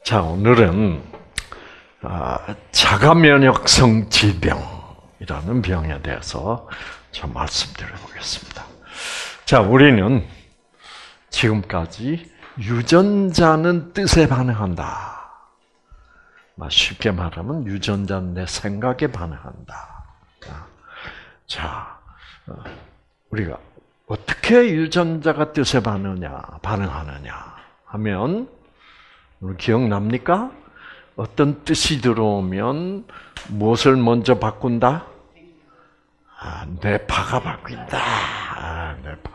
자, 오늘은 자가면역성 질병이라는 병에 대해서 좀 말씀드려보겠습니다. 자, 우리는 지금까지 유전자는 뜻에 반응한다. 쉽게 말하면 유전자는 내 생각에 반응한다. 자, 우리가 어떻게 유전자가 뜻에 반응하느냐 하면 기억납니까? 어떤 뜻이 들어오면 무엇을 먼저 바꾼다? 뇌파가 바뀐다.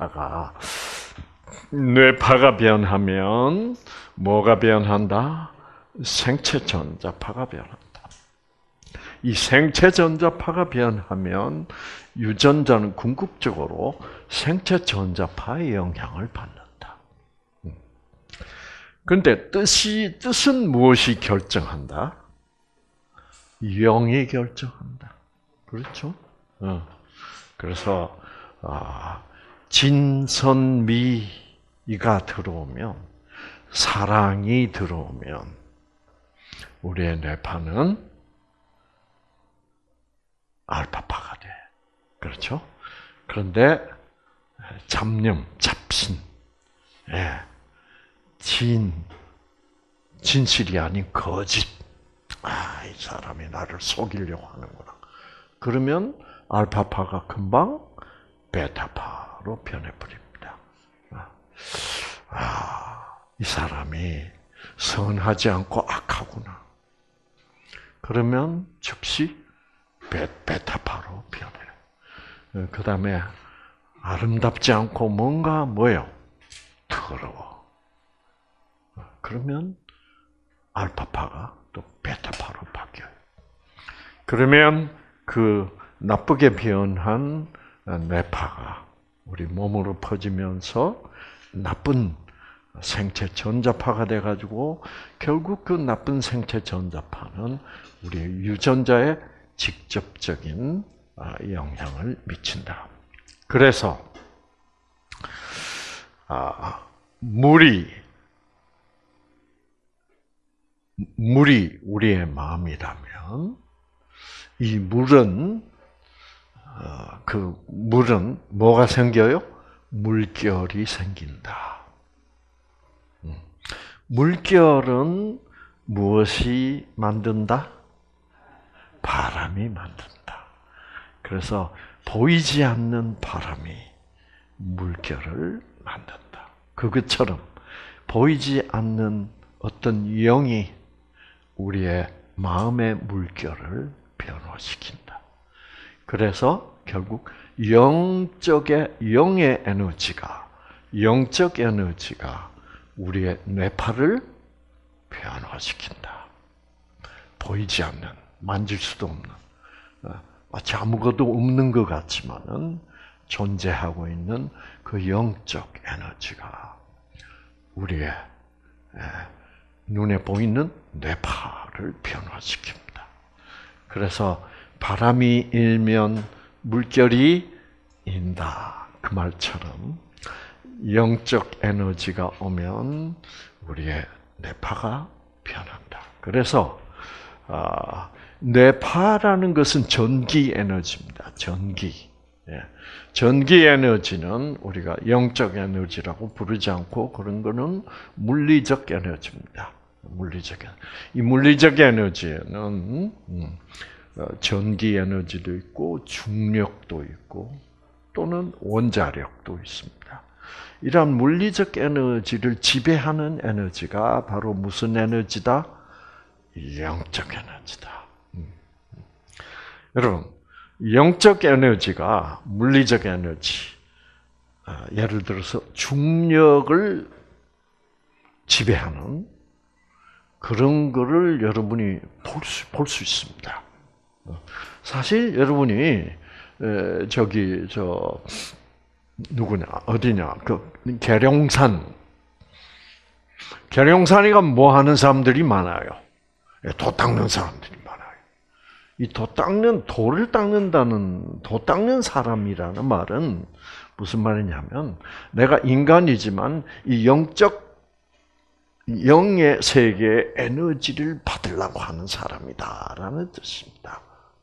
뇌파가 변하면 뭐가 변한다? 생체 전자파가 변한다. 이 생체 전자파가 변하면 유전자는 궁극적으로 생체 전자파의 영향을 받는다. 그런데 뜻은 무엇이 결정한다? 영이 결정한다. 그렇죠? 그래서 진선미가 들어오면, 사랑이 들어오면 우리의 뇌파는 알파파가 돼. 그렇죠? 그런데 잡념, 잡신, 진실이 아닌 거짓. 이 사람이 나를 속이려고 하는구나. 그러면 알파파가 금방 베타파로 변해버립니다. 이 사람이 선하지 않고 악하구나. 그러면 즉시 베타파로 변해. 그 다음에 아름답지 않고 뭔가 더러워. 그러면 알파파가 또 베타파로 바뀌어요. 그러면 그 나쁘게 변한 뇌파가 우리 몸으로 퍼지면서 나쁜 생체 전자파가 돼가지고 결국 그 나쁜 생체 전자파는 우리 유전자에 직접적인 영향을 미친다. 그래서 물이 우리의 마음이라면 이 물은 뭐가 생겨요? 물결이 생긴다. 물결은 무엇이 만든다? 바람이 만든다. 그래서 보이지 않는 바람이 물결을 만든다. 그것처럼 보이지 않는 어떤 영이 우리의 마음의 물결을 변화시킨다. 그래서 결국 영적 에너지가 우리의 뇌파를 변화시킨다. 보이지 않는, 만질 수도 없는, 마치 아무것도 없는 것 같지만은 존재하고 있는 그 영적 에너지가 우리의 눈에 보이는 뇌파를 변화시킵니다. 그래서 바람이 일면 물결이 인다. 그 말처럼 영적 에너지가 오면 우리의 뇌파가 변한다. 그래서 뇌파라는 것은 전기 에너지입니다. 전기 에너지는 우리가 영적 에너지라고 부르지 않고 그런 거는 물리적 에너지입니다. 이 물리적 에너지에는 전기 에너지도 있고 중력도 있고 또는 원자력도 있습니다. 이러한 물리적 에너지를 지배하는 에너지가 바로 무슨 에너지다? 영적 에너지다. 여러분, 영적 에너지가 물리적 에너지, 예를 들어서 중력을 지배하는 그런 거를 여러분이 볼 수 있습니다. 사실 여러분이 어디냐, 계룡산이가 뭐 하는 사람들이 많아요? 도 닦는 사람들이 많아요. 이 돌을 닦는 사람이라는 말은 무슨 말이냐면, 내가 인간이지만 이 영적 영의 세계의 에너지를 받으려고 하는 사람이다라는 뜻입니다.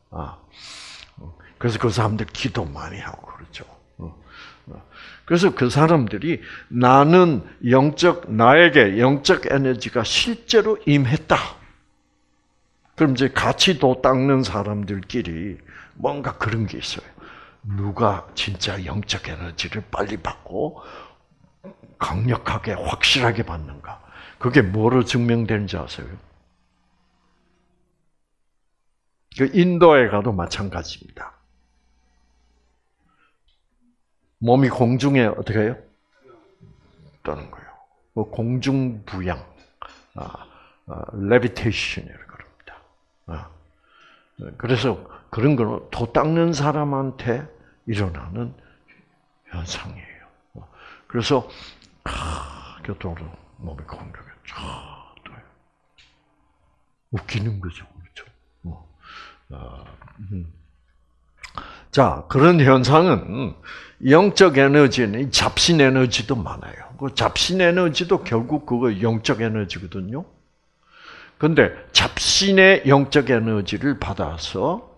그래서 그 사람들 기도 많이 하고 그러죠. 그래서 그 사람들이 나에게 영적 에너지가 실제로 임했다. 그럼 이제 같이 도 닦는 사람들끼리 뭔가 그런 게 있어요. 누가 진짜 영적 에너지를 빨리 받고 강력하게 확실하게 받는가. 그게 뭐로 증명되는지 아세요? 그 인도에 가도 마찬가지입니다. 몸이 공중에 어떻게 해요? 떠는 거예요. 공중부양, levitation이라고 그럽니다. 그래서 그런 거는 도 닦는 사람한테 일어나는 현상이에요. 그래서 교통으로 몸이 공중에 떠요. 웃기는 거죠, 그렇죠? 자, 그런 현상은 영적 에너지는 잡신 에너지도 많아요. 그 잡신 에너지도 결국 그거 영적 에너지거든요. 근데 잡신의 영적 에너지를 받아서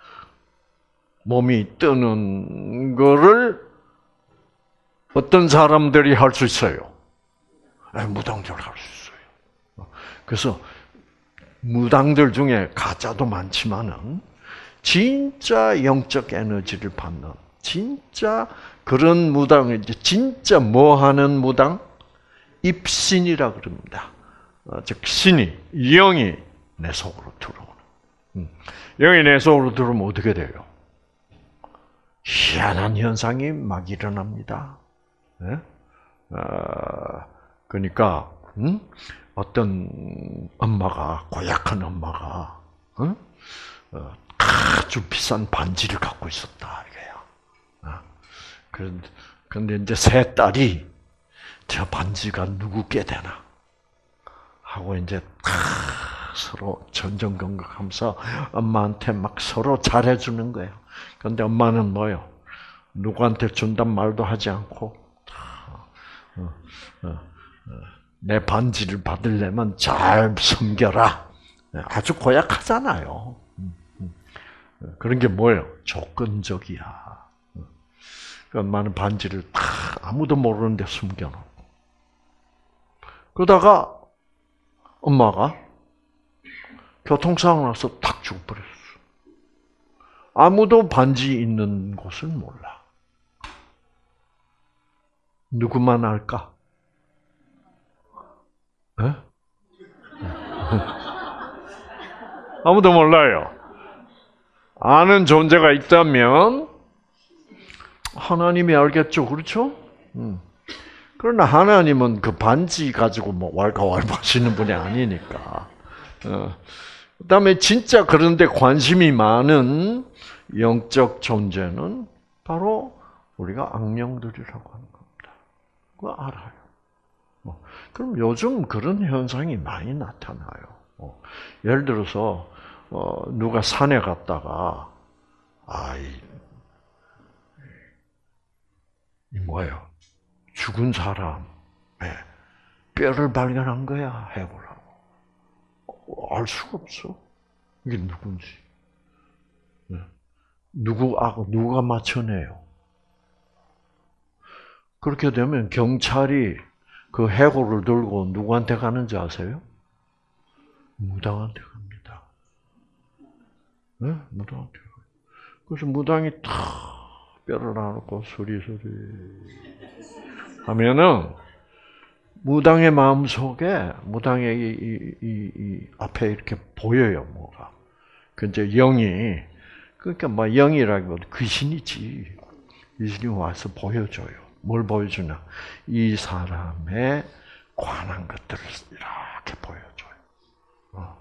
몸이 뜨는 거를 어떤 사람들이 할 수 있어요? 무당들 할 수 있어요. 그래서 무당들 중에 가짜도 많지만은 진짜 영적 에너지를 받는 진짜 그런 무당이 진짜 뭐 하는 무당? 입신이라 그럽니다. 즉 신이 영이 내 속으로 들어오는. 영이 내 속으로 들어오면 어떻게 돼요? 희한한 현상이 막 일어납니다. 네? 그러니까 어떤 엄마가 고약한 엄마가 아주 비싼 반지를 갖고 있었다 이거야. 그런데 이제 세 딸이 저 반지가 누구께 되나 하고 이제 서로 전전긍긍하면서 엄마한테 막 서로 잘해주는 거예요. 그런데 엄마는 뭐요? 누구한테 준단 말도 하지 않고 내 반지를 받으려면 잘 섬겨라. 아주 고약하잖아요. 그런 게 뭐예요? 조건적이야. 엄마는 반지를 다 아무도 모르는데 숨겨놓고. 그러다가 엄마가 교통사고 나서 탁 죽어버렸어. 아무도 반지 있는 곳을 몰라. 누구만 알까? 네? 아무도 몰라요. 아는 존재가 있다면 하나님이 알겠죠, 그렇죠? 그러나 하나님은 그 반지 가지고 뭐 왈가왈부하시는 분이 아니니까. 그다음에 진짜 그런데 관심이 많은 영적 존재는 바로 우리가 악령들이라고 하는 겁니다. 그거 알아요. 그럼 요즘 그런 현상이 많이 나타나요. 예를 들어서 누가 산에 갔다가 이 뭐예요? 죽은 사람의 뼈를 발견한 거야, 해보라고. 알 수가 없어. 이게 누군지. 누가 맞춰내요? 그렇게 되면 경찰이 그 해골을 들고 누구한테 가는지 아세요? 무당한테 갑니다. 네? 무당한테 가요. 그래서 무당이 탁 뼈를 나놓고 수리수리 하면은 무당의 마음 속에 무당의 이 앞에 이렇게 보여요, 뭐가. 그 이제 영이 그러니까 뭐 영이라기보다 귀신이지. 귀신이 와서 보여줘요. 뭘 보여주냐? 이 사람의 관한 것들을 이렇게 보여줘요.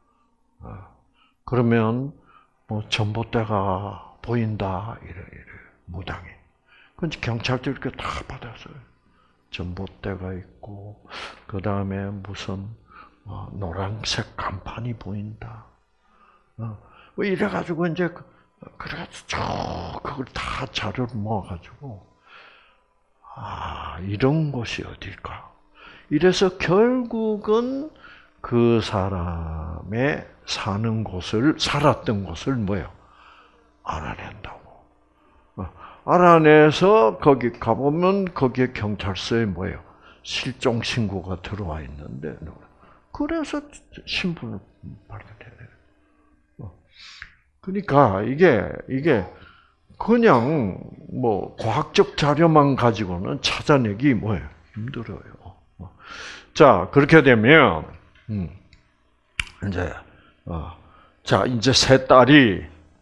그러면 뭐 전봇대가 보인다 이래 무당이. 그런데 경찰들이 이렇게 다 받았어요. 전봇대가 있고 그 다음에 무슨 노란색 간판이 보인다. 뭐 이래가지고 이제 그래가지고 그걸 다 자료를 모아가지고 이런 곳이 어딜까? 이래서 결국은 그 사람의 사는 곳을, 살았던 곳을 뭐예요? 알아낸다고. 알아내서 거기 가보면 거기에 경찰서에 뭐예요? 실종 신고가 들어와 있는데, 그래서 신분을 발견해야 돼요. 그러니까 이게 그냥 뭐 과학적 자료만 가지고는 찾아내기 뭐예요? 힘들어요. 자, 그렇게 되면 이제 자, 이제 세 딸이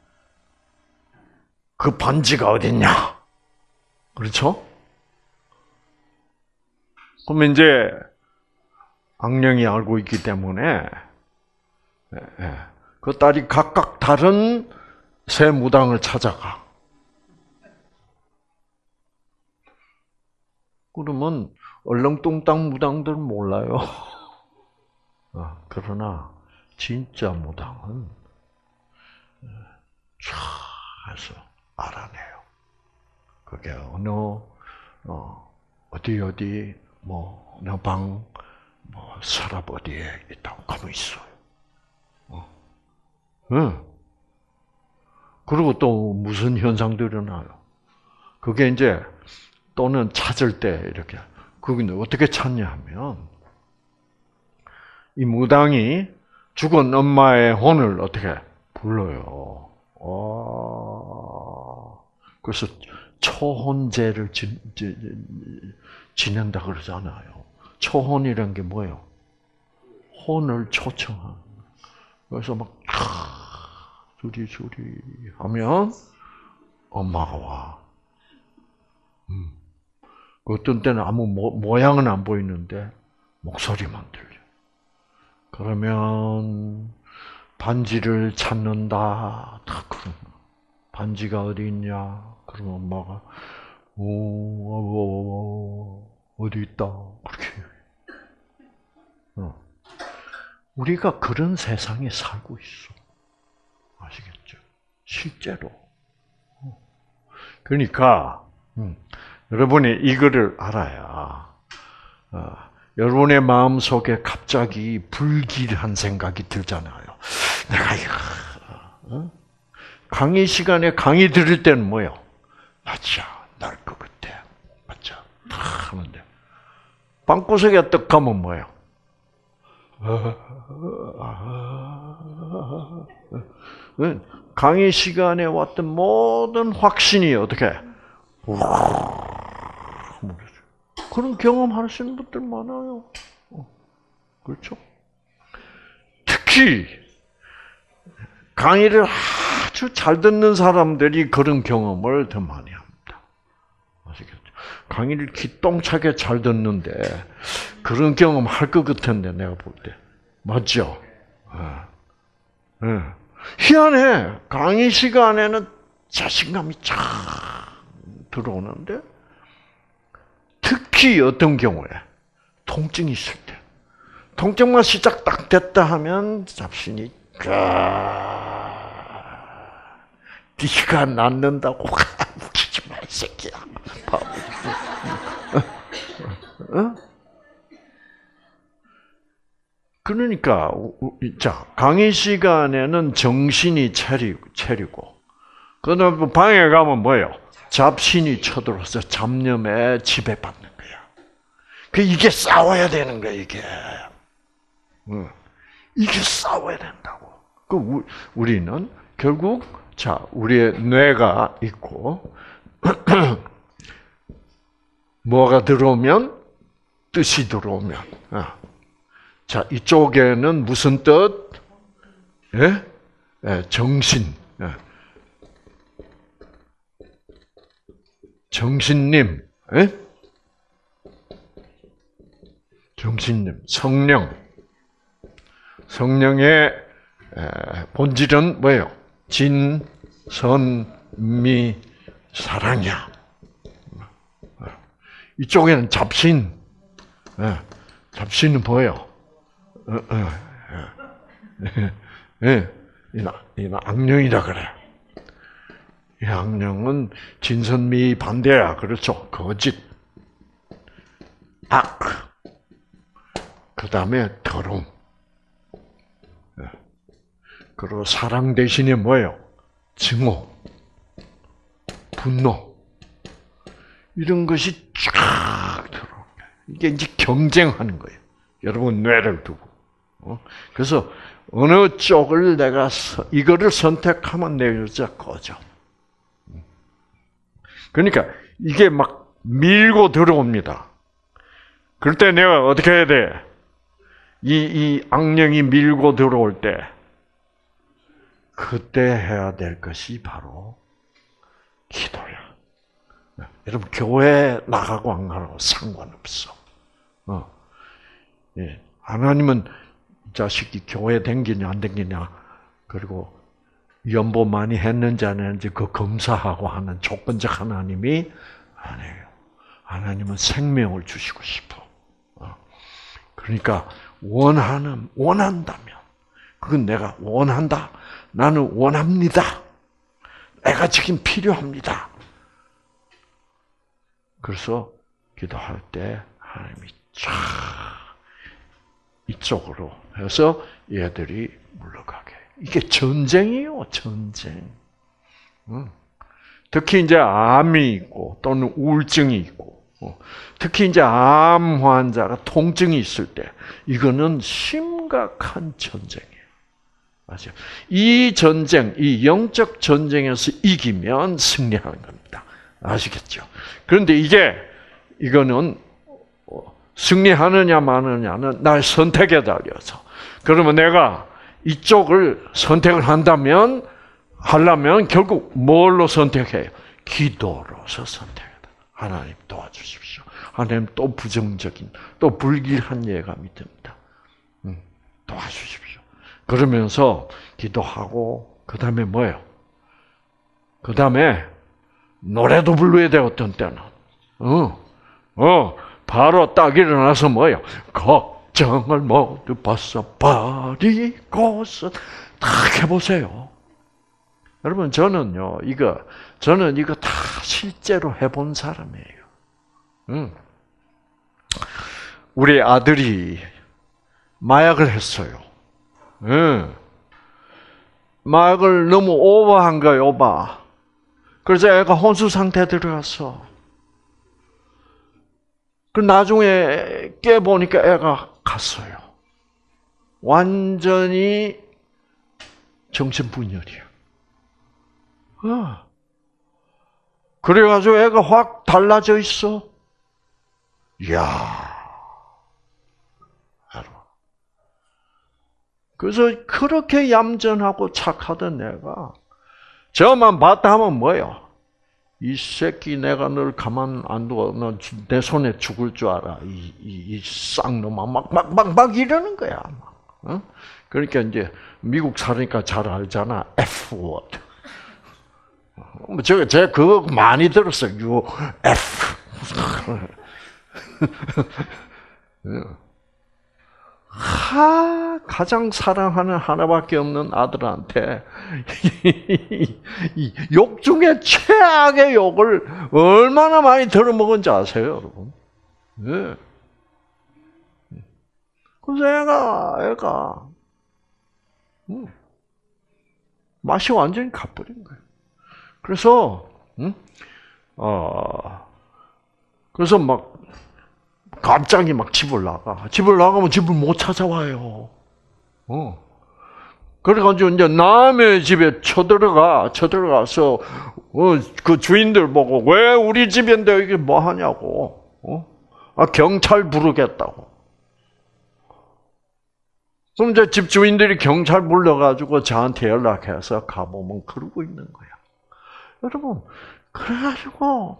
그 반지가 어딨냐? 그렇죠? 그러면 이제 악령이 알고 있기 때문에 그 딸이 각각 다른 새 무당을 찾아가. 그러면 얼렁뚱땅 무당들 몰라요. 그러나 진짜 무당은 쫙 해서 알아내요. 그게 어디 뭐 어느 방 뭐 서랍 어디에 있다고 가면 있어요. 그리고 또 무슨 현상들이 일어나요? 그게 이제 또는 찾을 때 이렇게 그건 어떻게 찾냐 하면 이 무당이 죽은 엄마의 혼을 어떻게 불러요. 그래서 초혼제를 지낸다 그러잖아요. 초혼이란 게 뭐예요? 혼을 초청하는. 그래서 막 주리 하면 엄마가 와. 어떤 때는 아무 모양은 안 보이는데 목소리만 들려. 그러면 반지를 찾는다. 다 그런. 반지가 어디 있냐? 그러면 엄마가 어디 있다. 그렇게. 우리가 그런 세상에 살고 있어. 아시겠죠? 실제로. 그러니까 여러분이 이거를 알아야 여러분의 마음 속에 갑자기 불길한 생각이 들잖아요. 내가 이거 강의 시간에 강의 들을 때는 뭐요? 맞아, 날 것 같아. 맞아, 다 하는데 방구석에 떡 가면 뭐요? 강의 시간에 왔던 모든 확신이 어떻게 그런 경험하시는 분들 많아요. 그렇죠? 특히 강의를 아주 잘 듣는 사람들이 그런 경험을 더 많이 합니다. 아시겠죠? 강의를 기똥차게 잘 듣는데 그런 경험 할 것 같은데 내가 볼 때 맞죠? 희한해. 강의 시간에는 자신감이 쫙 들어오는데 특히 어떤 경우에 통증이 있을 때 통증만 시작 딱 됐다 하면 잡신이 네가 낫는다고 웃기지 마, 이 새끼야. 그러니까 자 강의 시간에는 정신이 차리고 그다음 방에 가면 뭐예요? 잡신이 쳐들어서 잡념에 지배받는 거야. 이게 싸워야 되는 거야 이게. 이게 싸워야 된다고. 우리는 결국 자 우리의 뇌가 있고 뭐가 들어오면 뜻이 들어오면 자 이쪽에는 무슨 뜻? 정신. 정신님, 정신님, 성령의 본질은 뭐예요? 진, 선, 미, 사랑이야. 이쪽에는 잡신, 잡신은 뭐예요? 이는 악령이라 그래. 이 악령은 진선미 반대야. 그렇죠? 거짓, 악. 그 다음에 더러움. 그리고 사랑 대신에 뭐예요? 증오, 분노. 이런 것이 쫙 들어오는 거예요. 이게 이제 경쟁하는 거예요. 여러분 뇌를 두고. 그래서 어느 쪽을 내가 이거를 선택하면 내 여자 꺼져. 그러니까 이게 막 밀고 들어옵니다. 그럴 때 내가 어떻게 해야 돼? 이 악령이 밀고 들어올 때 그때 해야 될 것이 바로 기도야. 여러분 교회 나가고 안 가고 상관없어. 예. 하나님은 자식이 교회 댕기냐 안 댕기냐 그리고 연보 많이 했는지 안 했는지 그 검사하고 하는 조건적 하나님이 아니에요. 하나님은 생명을 주시고 싶어. 그러니까 원한다면 그건 내가 원한다. 나는 원합니다. 내가 지금 필요합니다. 그래서 기도할 때 하나님이 쫙 이쪽으로 해서 얘들이 물러가게. 이게 전쟁이에요, 전쟁. 특히 이제 암이 있고 또는 우울증이 있고 특히 이제 암 환자가 통증이 있을 때 이거는 심각한 전쟁이에요. 맞아요. 이 전쟁, 이 영적 전쟁에서 이기면 승리하는 겁니다. 아시겠죠? 그런데 이거는 승리하느냐 마느냐는 나의 선택에 달려서. 그러면 내가 이쪽을 선택을 하려면 결국 뭘로 선택해요? 기도로서 선택해야 돼. 하나님 도와주십시오. 하나님 또 부정적인, 또 불길한 예감이 듭니다. 도와주십시오. 그러면서 기도하고 그 다음에 뭐예요? 그 다음에 노래도 불러야 돼, 어떤 때는. 바로 딱 일어나서 뭐예요? 걱정을 모두 벗어버리고서 딱 해보세요. 여러분, 저는 이거 다 실제로 해본 사람이에요. 우리 아들이 마약을 했어요. 마약을 너무 오버한 거예요, 오버. 그래서 애가 혼수 상태에 들어갔어. 그 나중에 깨보니까 애가 갔어요. 완전히 정신분열이야. 그래가지고 애가 확 달라져 있어. 이야. 그래서 그렇게 얌전하고 착하던 애가 저만 봤다 하면 뭐예요? 이 새끼 내가 널 가만 안 두어 너 내 손에 죽을 줄 알아. 이 쌍놈아 막 이러는 거야. 그러니까 이제 미국 살으니까 잘 알잖아. F-word. 제가 그거 많이 들었어요. You F. 가장 사랑하는 하나밖에 없는 아들한테 이 욕 중에 최악의 욕을 얼마나 많이 들어먹은지 아세요, 여러분? 네. 그래서 애가 맛이 완전히 가버린 거예요. 그래서 그래서 막 갑자기 막 집을 나가면 집을 못 찾아와요. 그래가지고 이제 남의 집에 쳐들어가서 그 주인들 보고 왜 우리 집인데 이게 뭐 하냐고. 경찰 부르겠다고. 그럼 이제 집 주인들이 경찰 불러가지고 저한테 연락해서 가보면 그러고 있는 거야. 여러분, 그래가지고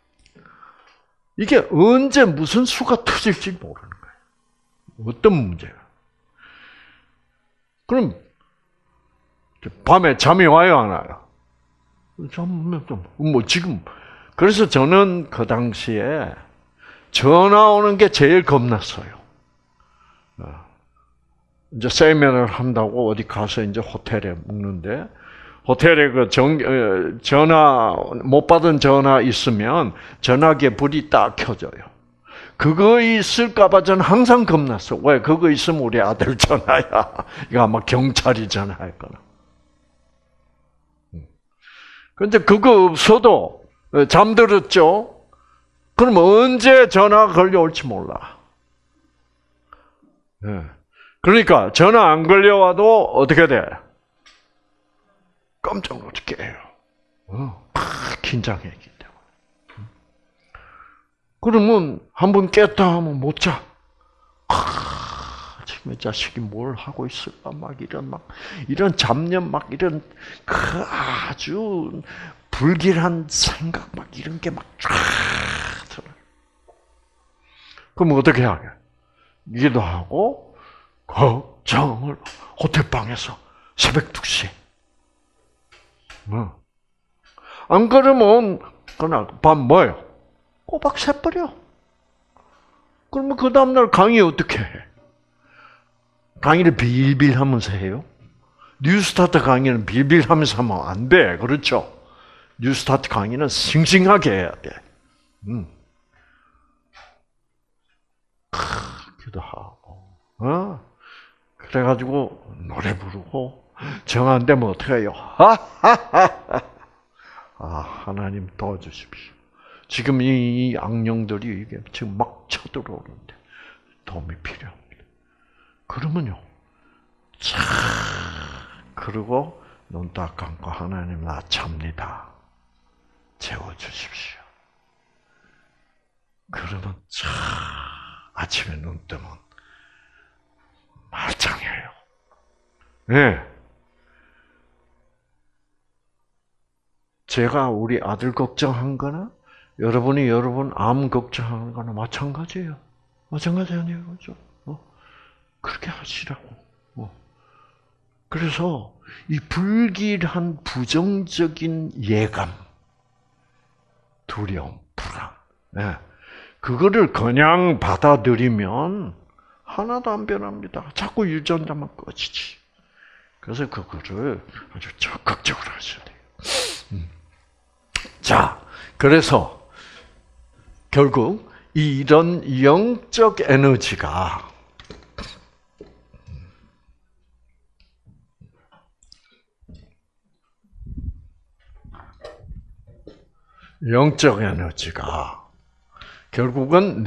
이게 언제 무슨 수가 터질지 모르는 거예요. 어떤 문제가. 그럼 밤에 잠이 와요, 안 와요? 뭐 지금 그래서 저는 그 당시에 전화 오는 게 제일 겁났어요. 이제 세미나를 한다고 어디 가서 이제 호텔에 묵는데 호텔에 그 전화 못 받은 전화 있으면 전화기에 불이 딱 켜져요. 그거 있을까봐 저는 항상 겁났어. 왜? 그거 있으면 우리 아들 전화야. 이거 아마 경찰이 전화할 거나. 근데 그거 없어도 잠들었죠? 그럼 언제 전화가 걸려올지 몰라. 그러니까 전화 안 걸려와도 어떻게 돼? 깜짝 놀게 해요. 긴장했기 때문에. 그러면 한번 깼다 하면 못 자. 지금 이 자식이 뭘 하고 있을까? 이런 잡념, 이런 아주 불길한 생각, 이런 게 쫙 들어요. 그럼 어떻게 하게? 기도하고, 걱정을 호텔방에서 새벽 2시에. 안 그러면, 그날 밤 뭐예요? 꼬박 새버려. 그러면 그 다음날 강의 어떻게 해? 강의를 빌빌 하면서 해요? 뉴스타트 강의는 빌빌 하면서 하면 안 돼. 그렇죠? 뉴스타트 강의는 싱싱하게 해야 돼. 기도하고, 그래가지고 노래 부르고, 정 안 되면 어떻게 해요? 하나님 도와주십시오. 지금 이 악령들이 이게 지금 막 쳐들어오는데 도움이 필요합니다. 그러면요, 그러고 눈 딱 감고 하나님 나 참니다. 재워주십시오. 그러면 아침에 눈 뜨면 말짱해요. 네. 제가 우리 아들 걱정한 거나 여러분이 여러분 암 걱정하는 거나 마찬가지예요. 마찬가지 아니에요, 그렇죠? 그렇게 하시라고. 그래서 이 불길한 부정적인 예감, 두려움, 불안, 그거를 그냥 받아들이면 하나도 안 변합니다. 자꾸 유전자만 꺼지지. 그래서 그거를 아주 적극적으로 하셔야 돼요. 자, 그래서 결국 이런 영적 에너지가 결국은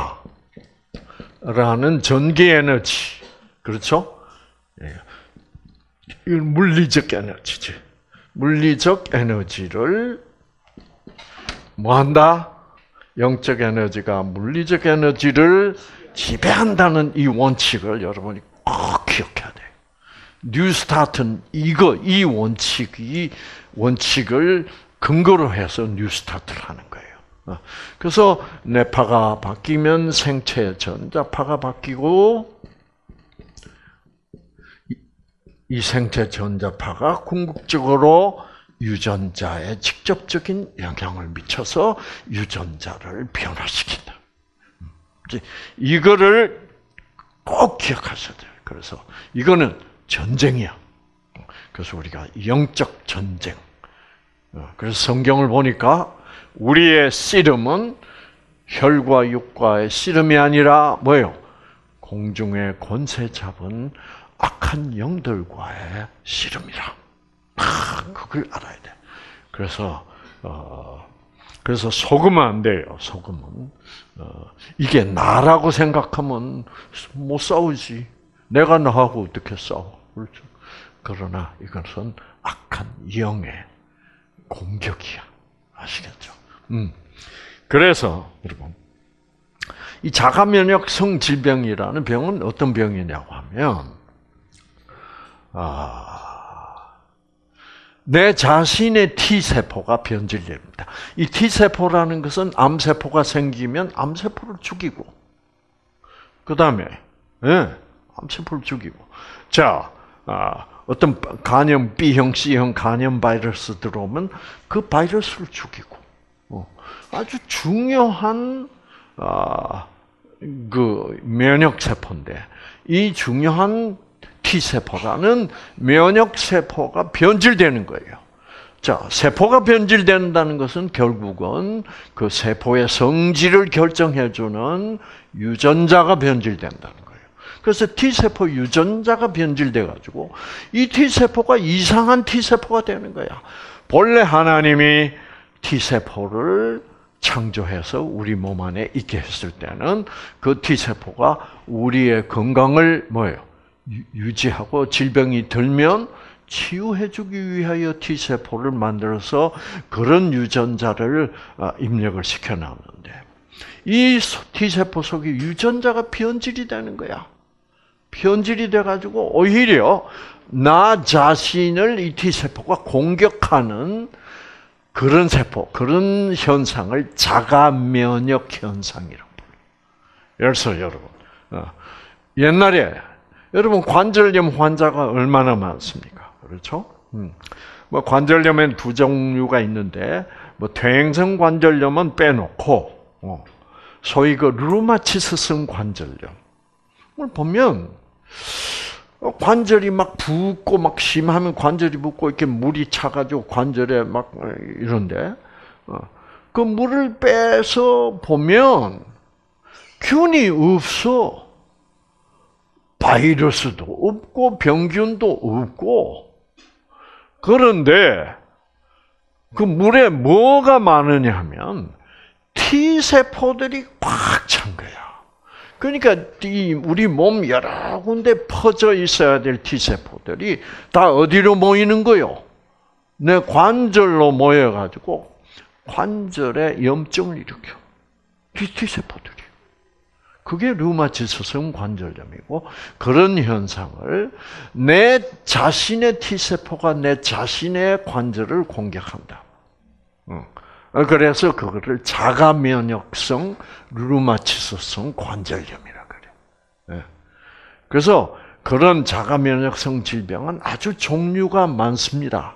뇌파라는 전기 에너지, 그렇죠? 이건 물리적 에너지지. 물리적 에너지를 뭐한다? 영적 에너지가 물리적 에너지를 지배한다는 이 원칙을 여러분이 꼭 기억해야 돼요. 뉴스타트는 이 원칙을 근거로 해서 뉴스타트를 하는 거예요. 그래서 뇌파가 바뀌면 생체 전자파가 바뀌고, 이 생체 전자파가 궁극적으로 유전자에 직접적인 영향을 미쳐서 유전자를 변화시킨다. 이거를 꼭 기억하셔야 돼요. 그래서 이거는 전쟁이야. 그래서 우리가 영적 전쟁. 그래서 성경을 보니까 우리의 씨름은 혈과 육과의 씨름이 아니라 뭐예요? 공중의 권세 잡은 악한 영들과의 씨름이라. 그걸 알아야 돼. 그래서 속으면 안 돼요. 속으면 이게 나라고 생각하면 못 싸우지. 내가 나하고 어떻게 싸워? 그렇죠? 그러나 이것은 악한 영의 공격이야. 아시겠죠? 그래서 여러분, 이 자가면역성 질병이라는 병은 어떤 병이냐고 하면, 내 자신의 T세포가 변질됩니다. 이 T세포라는 것은 암세포가 생기면 암세포를 죽이고, 그 다음에, 암세포를 죽이고, 어떤 간염, B형, C형 간염 바이러스 들어오면 그 바이러스를 죽이고, 아주 중요한, 그 면역세포인데, 이 중요한 T세포라는 면역세포가 변질되는 거예요. 자, 세포가 변질된다는 것은 결국은 그 세포의 성질을 결정해주는 유전자가 변질된다는 거예요. 그래서 T세포 유전자가 변질돼가지고 이 T세포가 이상한 T세포가 되는 거야. 본래 하나님이 T세포를 창조해서 우리 몸 안에 있게 했을 때는 그 T세포가 우리의 건강을 유지하고 질병이 들면 치유해주기 위하여 T세포를 만들어서 그런 유전자를 입력을 시켜놨는데 이 T세포 속에 유전자가 변질이 되는 거야. 변질이 돼가지고 오히려 나 자신을 이 T세포가 공격하는 그런 세포, 그런 현상을 자가면역 현상이라고 불러요. 예를 들어서 여러분, 옛날에 여러분 관절염 환자가 얼마나 많습니까? 그렇죠? 뭐 관절염엔 두 종류가 있는데 뭐 퇴행성 관절염은 빼놓고 소위 그 류마티스성 관절염을 보면 관절이 막 붓고 막 심하면 관절이 붓고 이렇게 물이 차가지고 관절에 막 이런데 그 물을 빼서 보면 균이 없어. 바이러스도 없고 병균도 없고. 그런데 그 물에 뭐가 많으냐 하면 T세포들이 꽉 찬 거야. 그러니까 우리 몸 여러 군데 퍼져 있어야 될 T세포들이 다 어디로 모이는 거요? 내 관절로 모여가지고 관절에 염증을 일으켜. T세포들이. 그게 류마티스성 관절염이고 그런 현상을 내 자신의 T세포가 내 자신의 관절을 공격한다. 그래서 그거를 자가면역성 류마티스성 관절염이라 그래. 그래서 그런 자가면역성 질병은 아주 종류가 많습니다.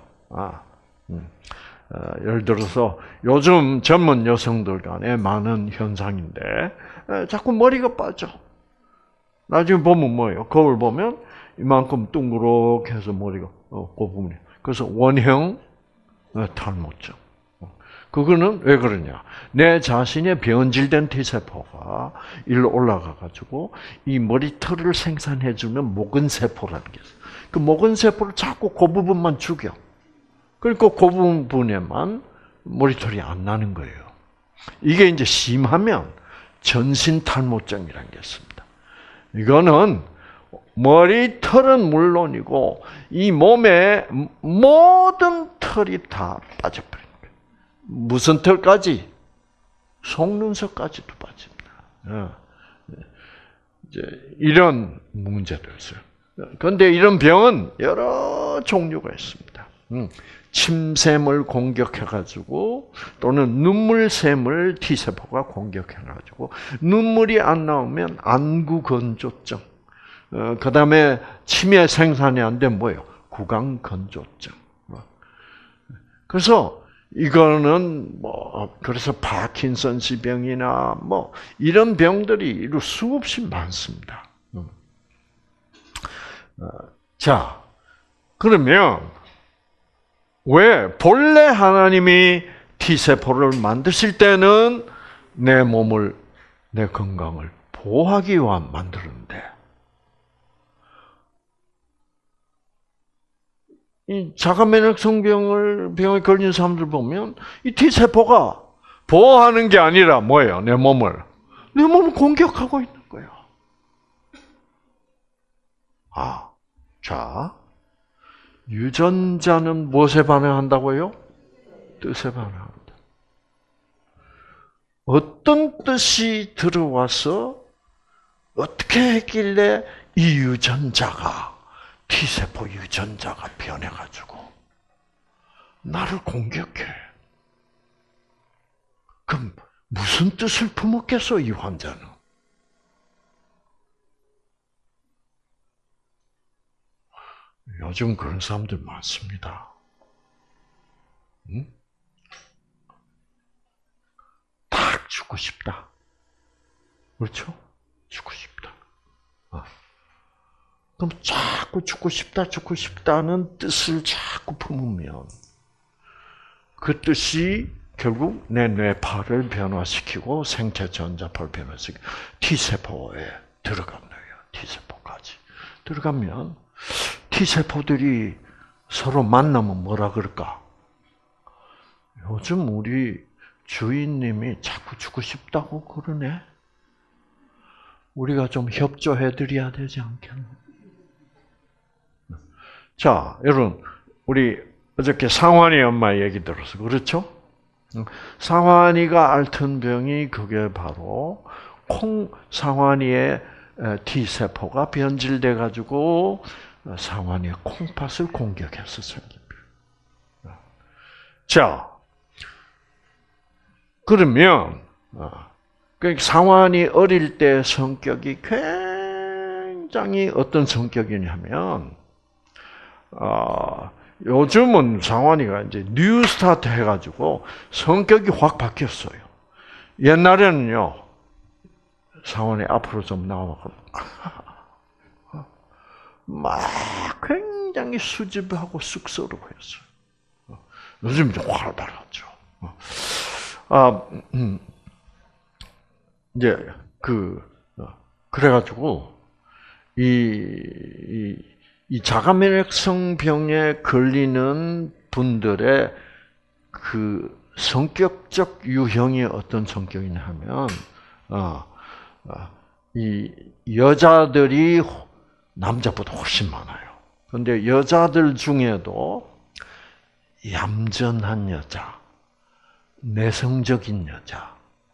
예를 들어서 요즘 젊은 여성들 간에 많은 현상인데 자꾸 머리가 빠져. 나중에 보면 뭐예요? 거울 보면 이만큼 둥그렇게 해서 머리가 그 부분이. 그래서 원형 탈모증. 그거는 왜 그러냐? 내 자신의 변질된 T세포가 일로 올라가가지고 이 머리털을 생산해주는 모근세포라는 게 있어요. 그 모근세포를 자꾸 그 부분만 죽여. 그러니까 그 부분에만 머리털이 안 나는 거예요. 이게 이제 심하면 전신 탈모증이라는 게 있습니다. 이거는 머리털은 물론이고 이 몸의 모든 털이 다 빠져버립니다. 무슨 털까지? 속눈썹까지도 빠집니다. 이제 이런 문제도 있어요. 그런데 이런 병은 여러 종류가 있습니다. 침샘을 공격해가지고 또는 눈물샘을 T세포가 공격해가지고 눈물이 안 나오면 안구건조증. 그 다음에 치매 생산이 안 되면 뭐예요? 구강건조증. 그래서 이거는 그래서 파킨슨스 병이나 이런 병들이 수없이 많습니다. 자, 그러면 왜 본래 하나님이 T세포를 만드실 때는 내 몸을, 내 건강을 보호하기 위한 만들었는데 이 자가면역성 병에 걸린 사람들 보면 이 T세포가 보호하는 게 아니라 뭐예요? 내 몸을 공격하고 있는 거예요. 자, 유전자는 무엇에 반응한다고요? 뜻에 반응한다. 어떤 뜻이 들어와서 어떻게 했길래 이 유전자가 T세포 유전자가 변해가지고 나를 공격해. 그럼 무슨 뜻을 품었겠어, 이 환자는? 요즘 그런 사람들 많습니다. 딱 죽고 싶다. 그렇죠? 죽고 싶다. 그럼 자꾸 죽고 싶다는 뜻을 자꾸 품으면 그 뜻이 결국 내 뇌파를 변화시키고 생체 전자파를 변화시키고 T세포에 들어간다. T세포까지. 들어가면 T세포들이 서로 만나면 뭐라 그럴까? 요즘 우리 주인님이 자꾸 죽고 싶다고 그러네. 우리가 좀 협조해드려야 되지 않겠나? 자, 여러분, 우리 어저께 상환이 엄마 얘기 들어서 그렇죠? 상환이가 앓던 병이 그게 바로 상환이의 T세포가 변질돼 가지고 상환이의 콩팥을 공격해서 생긴 병. 자, 그러면 상환이 어릴 때 성격이 굉장히 어떤 성격이냐면 요즘은 상환이가 이제 뉴 스타트 해가지고 성격이 확 바뀌었어요. 옛날에는요, 상환이 앞으로 좀 나와서 막 굉장히 수줍어하고 쑥스러워했어요. 요즘 좀 활발하죠. 이제 그래가지고 이 자가면역성 병에 걸리는 분들의 그 성격적 유형이 어떤 성격이냐 하면 이 여자들이 남자보다 훨씬 많아요. 그런데 여자들 중에도 얌전한 여자, 내성적인 여자,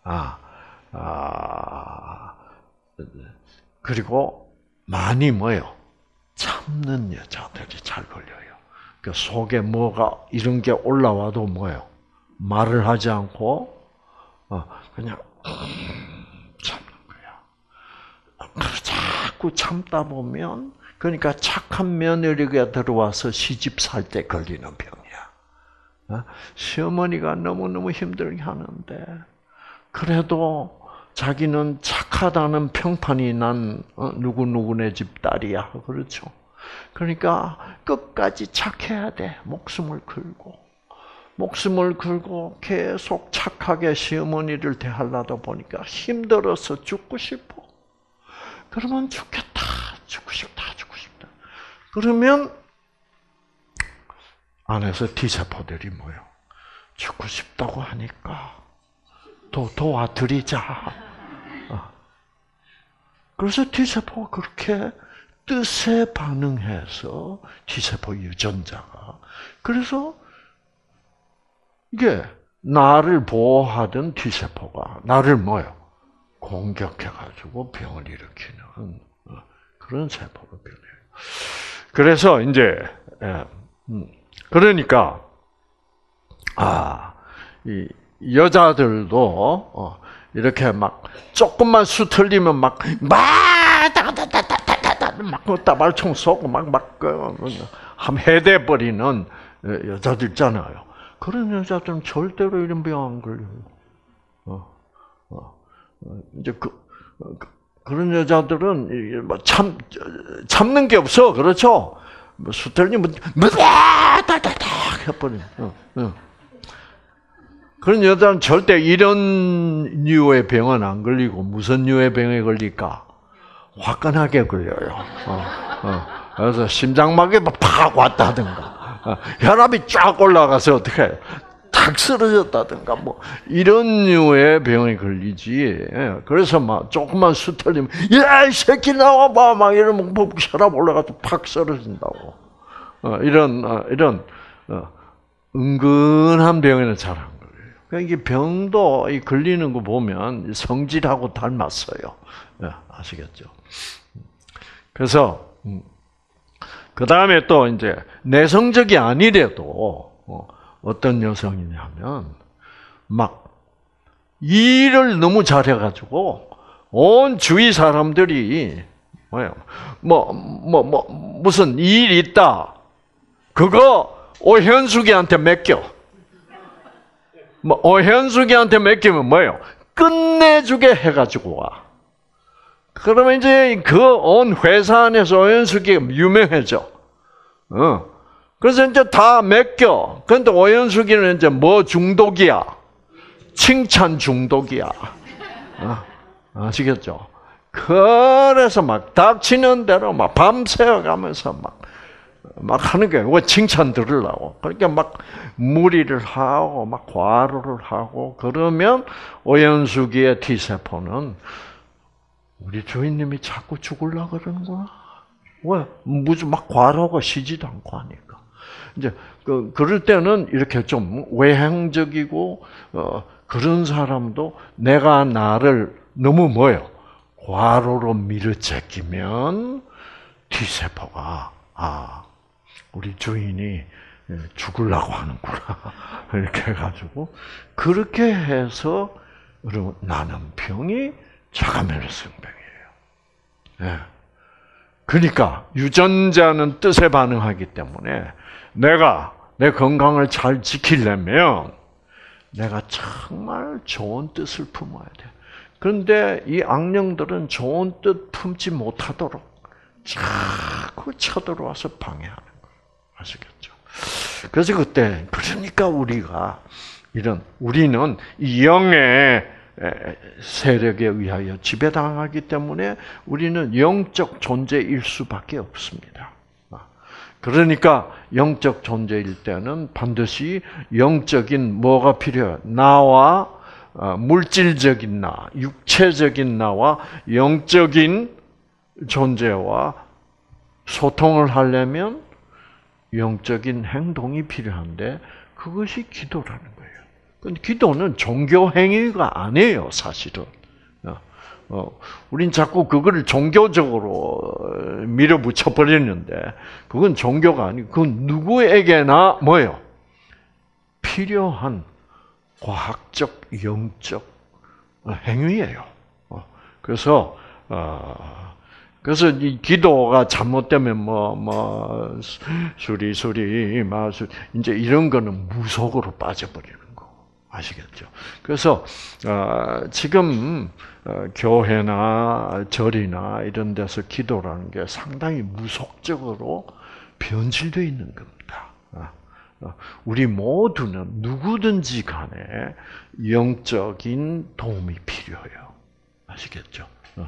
그리고 많이 뭐요? 참는 여자들이 잘 걸려요. 그 속에 뭐가 이런 게 올라와도 뭐요? 말을 하지 않고 그냥 참는 거야. 자꾸 참다 보면 그러니까 착한 며느리가 들어와서 시집 살 때 걸리는 병이야. 시어머니가 너무너무 힘들게 하는데 그래도 자기는 착하다는 평판이 난 누구누구네 집 딸이야. 그렇죠? 그러니까 끝까지 착해야 돼. 목숨을 걸고 계속 착하게 시어머니를 대하려다 보니까 힘들어서 죽고 싶어. 그러면 죽겠다. 죽고 싶다. 그러면 안에서 T세포들이 뭐요? 죽고 싶다고 하니까 도와드리자. 그래서 T세포가 그렇게 뜻에 반응해서 T세포 유전자가 그래서 이게 나를 보호하던 T세포가 나를 뭐요? 공격해가지고 병을 일으키는 그런 세포로 변해요. 그래서 이제 그러니까 이 여자들도 이렇게 막 조금만 수틀리면 막 따발총 쏘고 한 해대 버리는 여자들 있잖아요. 그런 여자들은 절대로 이런 병 안 걸려요. 이제 그런 여자들은 참는 게 없어, 그렇죠? 수틀리면 따다닥 해버려. 그런 여자는 절대 이런 류의 병은 안 걸리고 무슨 류의 병에 걸릴까? 화끈하게 걸려요. 그래서 심장막에 팍 왔다든가, 혈압이 쫙 올라가서 어떻게 탁 쓰러졌다든가 뭐 이런 류의 병에 걸리지. 그래서 막 조금만 수틀리면 야, 이 새끼 나와봐 막 이러면 뭐 혈압 올라가서 팍 쓰러진다고. 이런 은근한 병에는 잘 안 걸려요. 그러니까 이 병도 이 걸리는 거 보면 성질하고 닮았어요. 아시겠죠? 그래서 그 다음에 또 이제 내성적이 아니래도 어떤 여성이냐면 막 일을 너무 잘해가지고 온 주위 사람들이 무슨 일 있다 그거 오현숙이한테 맡겨. 오현숙이한테 맡기면 뭐예요? 끝내주게 해가지고 와. 그러면 이제 그 온 회사 안에서 오현숙이 유명해져. 그래서 이제 다 맡겨. 그런데 오연숙이는 이제 뭐 중독이야? 칭찬 중독이야. 아시겠죠? 그래서 막 닥치는 대로 막 밤새워 가면서 막 하는 거예요. 왜 칭찬 들으려고. 그러니까 막 무리를 하고, 막 과로를 하고, 그러면 오연숙이의 T세포는 우리 주인님이 자꾸 죽으려고 그러는구나. 왜? 무슨 막 과로가 쉬지도 않고 하니까. 이제, 그럴 때는 이렇게 좀 외향적이고, 그런 사람도 내가 나를 너무 뭐예요? 과로로 밀어제끼면 T세포가, 우리 주인이 죽으려고 하는구나. 이렇게 해가지고, 그렇게 해서, 나는 병이 자가면역성병이에요. 예. 그러니까, 유전자는 뜻에 반응하기 때문에, 내가 내 건강을 잘 지키려면, 내가 정말 좋은 뜻을 품어야 돼. 그런데 이 악령들은 좋은 뜻 품지 못하도록 자꾸 쳐들어와서 방해하는 거예요. 아시겠죠? 그래서 그때, 그러니까 우리는 이 영의 세력에 의하여 지배당하기 때문에 우리는 영적 존재일 수밖에 없습니다. 그러니까 영적 존재일 때는 반드시 영적인 뭐가 필요해요? 나와 물질적인 나, 육체적인 나와 영적인 존재와 소통을 하려면 영적인 행동이 필요한데 그것이 기도라는 거예요. 근데 기도는 종교 행위가 아니에요, 사실은. 우린 자꾸 그거를 종교적으로 밀어붙여 버리는데 그건 종교가 아니고 그건 누구에게나 뭐예요? 필요한 과학적, 영적 행위예요. 그래서 이 기도가 잘못되면 수리 마술 이제 이런 거는 무속으로 빠져버리는 거 아시겠죠? 그래서 지금 교회나 절이나 이런 데서 기도라는 게 상당히 무속적으로 변질되어 있는 겁니다. 우리 모두는 누구든지 간에 영적인 도움이 필요해요. 아시겠죠?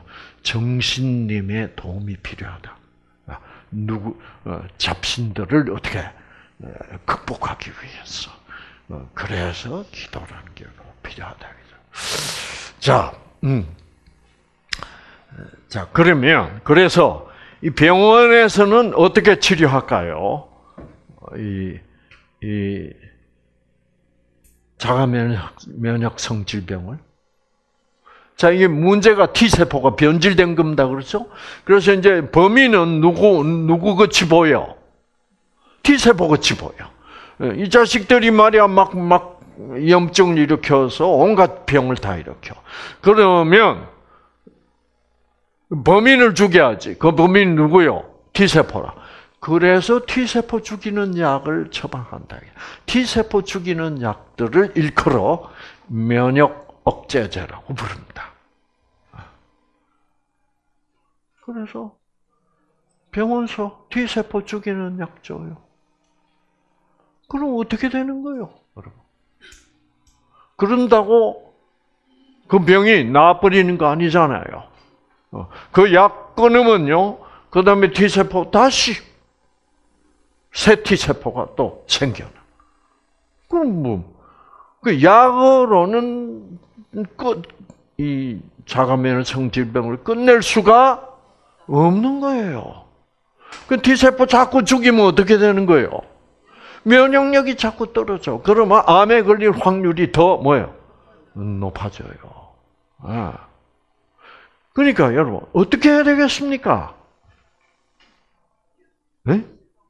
정신님의 도움이 필요하다. 잡신들을 어떻게 극복하기 위해서. 그래서 기도라는 게 필요하다. 자, 그래서 이 병원에서는 어떻게 치료할까요? 이 자가면역성 질병을. 자, 이게 문제가 T세포가 변질된 겁니다. 그렇죠? 그래서 이제 범인은 누구 같이 보여? T세포 같이 보여. 이 자식들이 말이야, 막 염증을 일으켜서 온갖 병을 다 일으켜. 그러면 범인을 죽여야지. 그 범인이 누구요? T세포라. 그래서 T세포 죽이는 약을 처방한다. T세포 죽이는 약들을 일컬어 면역 억제제라고 부릅니다. 그래서 병원서 T세포 죽이는 약 줘요. 그럼 어떻게 되는 거예요, 여러분? 그런다고 그 병이 나아버리는 거 아니잖아요. 그 약 끊으면요, 그 다음에 T세포 다시 새 T세포가 또 생겨나. 그럼 그 약으로는 이 자가면역성 질병을 끝낼 수가 없는 거예요. 그 T세포 자꾸 죽이면 어떻게 되는 거예요? 면역력이 자꾸 떨어져. 그러면 암에 걸릴 확률이 더 높아져요. 그러니까 여러분 어떻게 해야 되겠습니까? 네?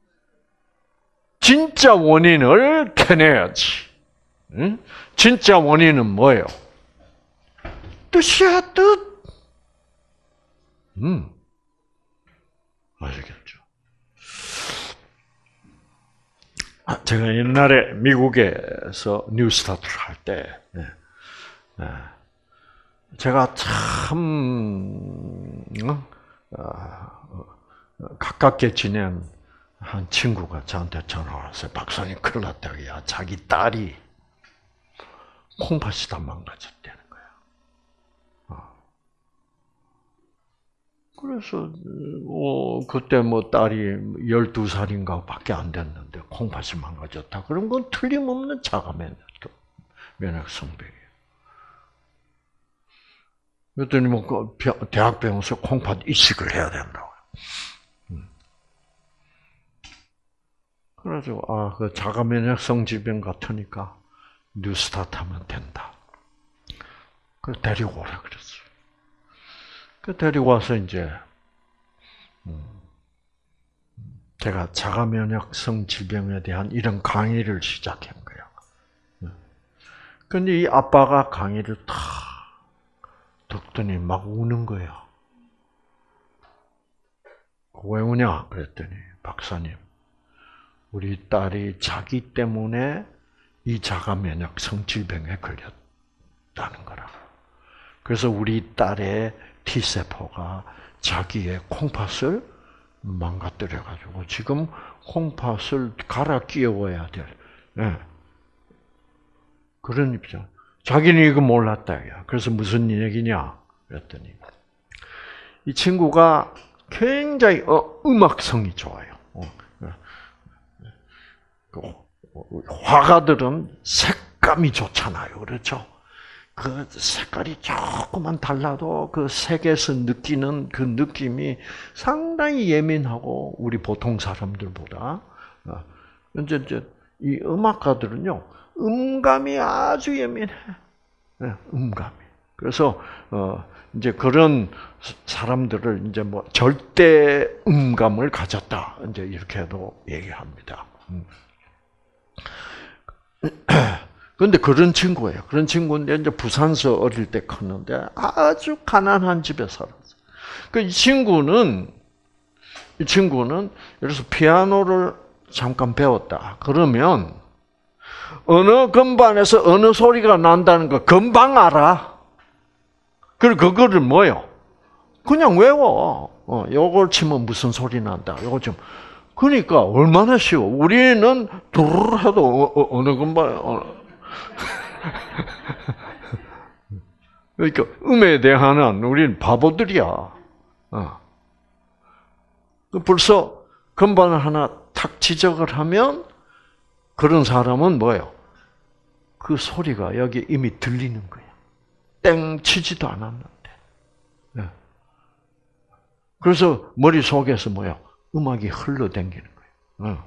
진짜 원인을 캐내야지. 응? 진짜 원인은 뭐예요? 뜻이야, 뜻. 아시겠죠? 제가 옛날에 미국에서 뉴스타트를 할 때, 제가 참 가깝게 지낸 한 친구가 저한테 전화 왔어요. 박사님 큰일 났다. 야, 자기 딸이 콩팥이 다 망가졌다는 거야. 그래서 그때 뭐 딸이 12살인가 밖에 안 됐는데 콩팥이 망가졌다. 그런 건 틀림없는 자가 면역성병이에요. 그랬더니 뭐 대학 병원에서 콩팥 이식을 해야 된다고. 그래가지고 그 자가 면역성 질병 같으니까 뉴스타트 하면 된다. 그래서 데리고 오라 그랬어요. 그 데리고 와서 이제 제가 자가 면역성 질병에 대한 이런 강의를 시작한 거예요. 근데 이 아빠가 강의를 다 듣더니 막 우는 거예요. 왜 우냐? 그랬더니 박사님, 우리 딸이 자기 때문에 이 자가 면역성 질병에 걸렸다는 거라. 그래서 우리 딸의 T세포가 자기의 콩팥을 망가뜨려가지고 지금 콩팥을 갈아 끼워야 될 그런 입장. 자기는 이거 몰랐다. 그래서 무슨 얘기냐? 그랬더니 이 친구가 굉장히 음악성이 좋아요. 화가들은 색감이 좋잖아요. 그렇죠? 그 색깔이 조금만 달라도 그 색에서 느끼는 그 느낌이 상당히 예민하고 우리 보통 사람들보다 이제 이 음악가들은요 음감이 아주 예민해. 음감이. 그래서 이제 그런 사람들을 이제 뭐 절대 음감을 가졌다 이제 이렇게도 얘기합니다. 그런데 그런 친구예요. 그런 친구인데 이제 부산서 어릴 때 컸는데 아주 가난한 집에 살았어요. 이 친구는 그래서 피아노를 잠깐 배웠다. 그러면 어느 건반에서 어느 소리가 난다는 거 금방 알아. 그리고 그거를 뭐요? 그냥 외워. 요걸 치면 무슨 소리 난다. 요거 좀. 그러니까 얼마나 쉬워. 우리는 두르르 해도 어느 건반 그러니까 음에 대한 우리는 바보들이야. 벌써 건반을 하나 탁 지적을 하면 그런 사람은 뭐예요? 그 소리가 여기 이미 들리는 거야. 땡 치지도 않았는데. 그래서 머릿속에서 뭐예요? 음악이 흘러다니는 거예요.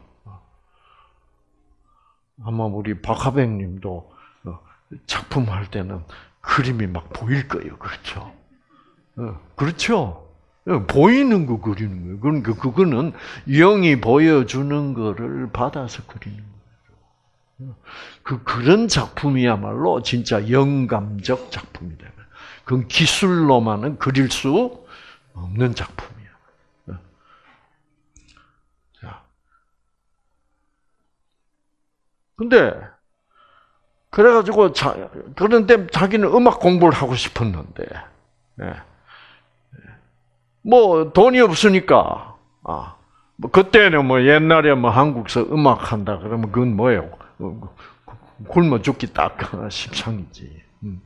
아마 우리 박하백님도 작품 할 때는 그림이 막 보일 거예요. 그렇죠? 그렇죠? 보이는 거 그리는 거예요. 그러니까 그거는 영이 보여주는 거를 받아서 그리는 거예요. 그런 작품이야말로 진짜 영감적 작품이다. 그건 기술로만은 그릴 수 없는 작품이야. 근데 그래가지고 그런데 자기는 음악 공부를 하고 싶었는데 뭐 돈이 없으니까 뭐 그때는 뭐 옛날에 뭐 한국서 음악 한다 그러면 그건 뭐예요? 굶어 죽기 딱 십상이지.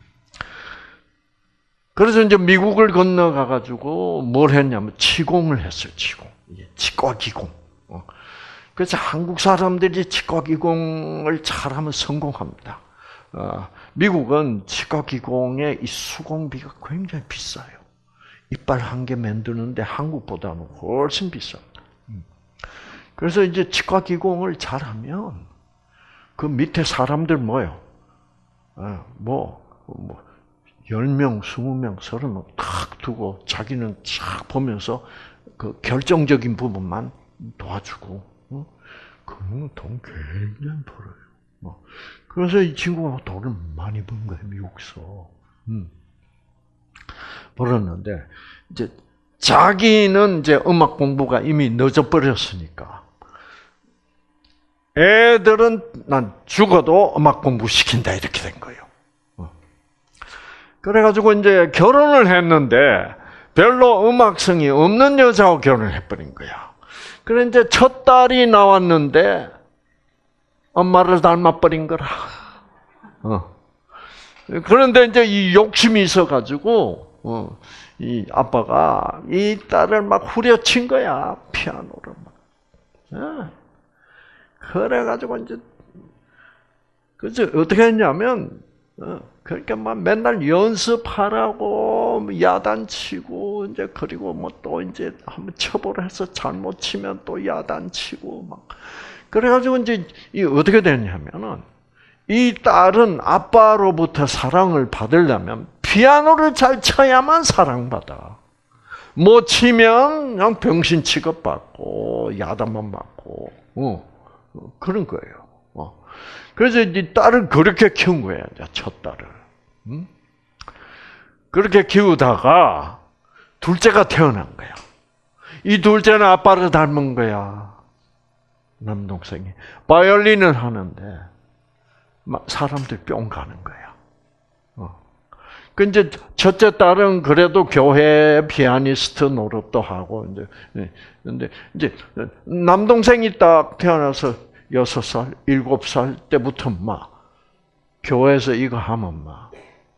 그래서 이제 미국을 건너가 가지고 뭘 했냐면 치공을 했어요. 치과기공. 그래서 한국 사람들이 치과기공을 잘하면 성공합니다. 미국은 치과기공의 이 수공비가 굉장히 비싸요. 이빨 한 개 만드는데 한국보다는 훨씬 비쌉니다. 그래서 이제 치과기공을 잘하면 그 밑에 사람들 뭐요? 10명, 20명, 30명 탁 두고 자기는 쫙 보면서 그 결정적인 부분만 도와주고 그러면 돈 굉장히 벌어요. 그래서 이 친구가 돈을 많이 번 거예요, 미국서. 벌었는데, 이제, 자기는 이제 음악 공부가 이미 늦어버렸으니까, 애들은 난 죽어도 음악 공부 시킨다, 이렇게 된 거예요. 그래가지고 이제 결혼을 했는데, 별로 음악성이 없는 여자하고 결혼을 해버린 거야. 그래 이제 첫 딸이 나왔는데 엄마를 닮아버린 거라. 그런데 이제 이 욕심이 있어가지고 이 아빠가 이 딸을 막 후려친 거야, 피아노를 막. 그래가지고 이제 그래서 어떻게 했냐면 그러니까 막 맨날 연습하라고 야단치고 이제 그리고 뭐 또 이제 한번 쳐보라 해서 잘못 치면 또 야단치고 막 그래가지고 이제 이 어떻게 되냐면은 이 딸은 아빠로부터 사랑을 받으려면 피아노를 잘 쳐야만 사랑받아. 못 치면 그냥 병신 취급받고 야단만 맞고 그런 거예요. 그래서 이 딸을 그렇게 키운 거야, 첫 딸을. 그렇게 키우다가 둘째가 태어난 거야. 이 둘째는 아빠를 닮은 거야. 남동생이. 바이올린을 하는데 사람들 뿅 가는 거야. 그 이제 첫째 딸은 그래도 교회 피아니스트 노릇도 하고 근데 이제 남동생이 딱 태어나서 6살, 7살 때부터 막 교회에서 이거 하면 막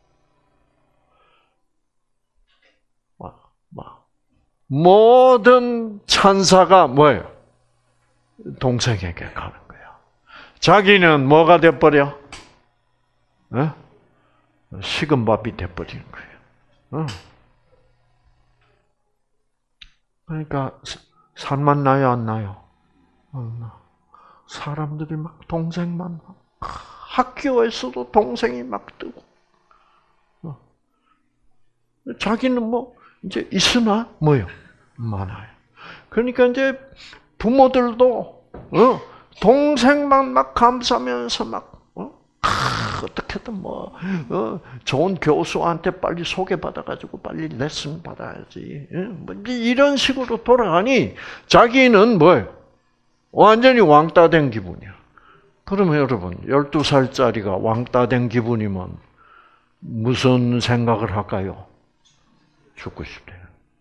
모든 찬사가 뭐예요? 동생에게 가는 거야. 자기는 뭐가 돼버려? 식은 밥이 돼버리는 거예요. 그러니까 살만 나요, 안 나요? 사람들이 막 동생만 학교에서도 동생이 막 뜨고 자기는 뭐 이제 있으나 뭐요? 많아요. 그러니까 이제 부모들도 동생만 막 감싸면서 막 어떻게든 뭐 좋은 교수한테 빨리 소개받아가지고 빨리 레슨 받아야지. 뭐 이런 식으로 돌아가니 자기는 뭐예요? 완전히 왕따 된 기분이야. 그러면 여러분 12살짜리가 왕따 된 기분이면 무슨 생각을 할까요? 죽고 싶대요.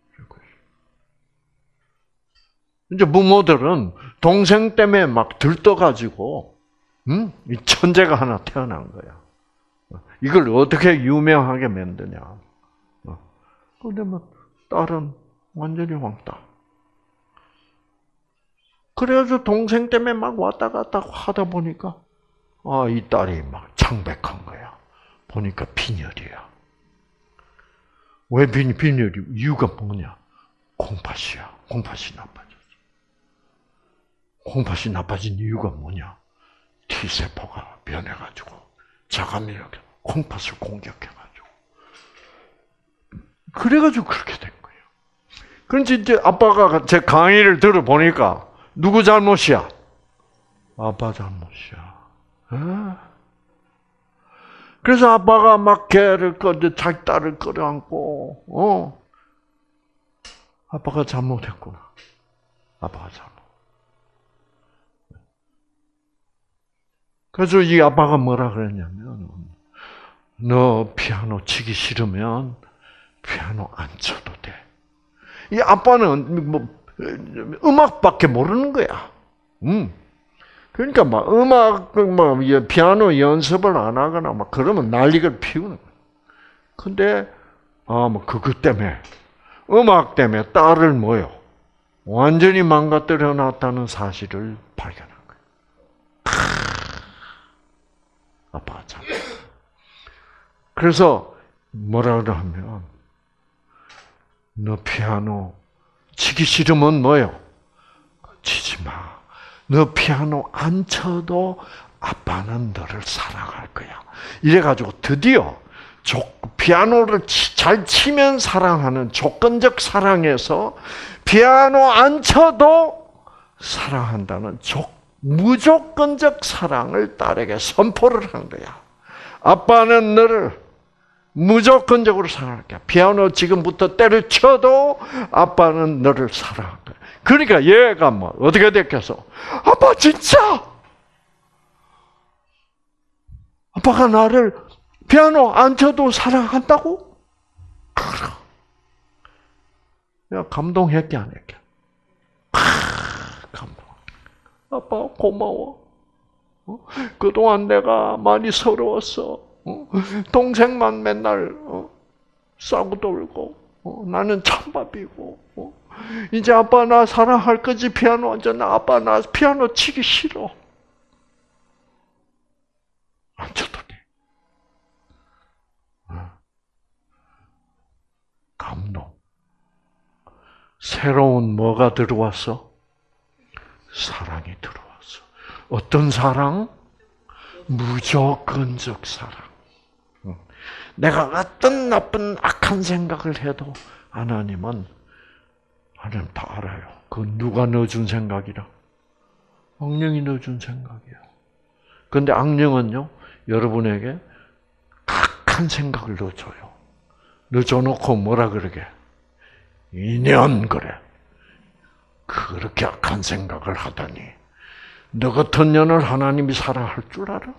이제 부모들은 동생 때문에 막 들떠가지고, 이 천재가 하나 태어난 거야. 이걸 어떻게 유명하게 만드냐. 그런데 뭐, 딸은 완전히 왕따. 그래가지고 동생 때문에 막 왔다 갔다 하다 보니까, 이 딸이 막 창백한 거야. 보니까 빈혈이야. 왜 빈혈이? 이유가 뭐냐? 콩팥이야. 콩팥이 나빠졌어. 콩팥이 나빠진 이유가 뭐냐? T세포가 변해가지고 자가면역이 콩팥을 공격해가지고 그래가지고 그렇게 된 거예요. 그런데 이제 아빠가 제 강의를 들어보니까 누구 잘못이야? 아빠 잘못이야. 그래서 아빠가 막 걔를 자기 딸을 끌어안고 아빠가 잘못했구나. 아빠가 잘못. 그래서 이 아빠가 뭐라 그랬냐면 너 피아노 치기 싫으면 피아노 안 쳐도 돼. 이 아빠는 뭐 음악밖에 모르는 거야. 그러니까 막 음악 피아노 연습을 안 하거나 막 그러면 난리를 피우는 거야. 근데 뭐 그것 때문에 음악 때문에 딸을 뭐요? 완전히 망가뜨려 놨다는 사실을 발견한 거예요. 아빠가 참. 그래서 뭐라 그러면 너 피아노 치기 싫으면 뭐요? 치지 마. 너 피아노 안 쳐도 아빠는 너를 사랑할 거야. 이래가지고 드디어 피아노를 잘 치면 사랑하는 조건적 사랑에서 피아노 안 쳐도 사랑한다는 무조건적 사랑을 딸에게 선포를 한 거야. 아빠는 너를 무조건적으로 사랑할 거야. 피아노 지금부터 때려쳐도 아빠는 너를 사랑할 거야. 그러니까 얘가 뭐 어떻게 됐겠어? 아빠 진짜 아빠가 나를 피아노 안 쳐도 사랑한다고? 야, 감동했게 안 했게? 아빠 고마워. 그동안 내가 많이 서러웠어. 동생만 맨날 싸고 돌고 나는 찬밥이고 이제 아빠 나 사랑할 거지 피아노 앉았나? 아빠 나 피아노 치기 싫어. 안 쳐도 돼. 감동. 새로운 뭐가 들어왔어? 사랑이 들어왔어. 어떤 사랑? 무조건적 사랑. 내가 어떤 나쁜 악한 생각을 해도 하나님 다 알아요. 그건 누가 넣어준 생각이라? 악령이 넣어준 생각이에요. 그런데 악령은요, 여러분에게 악한 생각을 넣어줘요. 넣어놓고 뭐라 그러게? 인연 그래. 그렇게 악한 생각을 하다니. 너 같은 년을 하나님이 사랑할 줄 알아?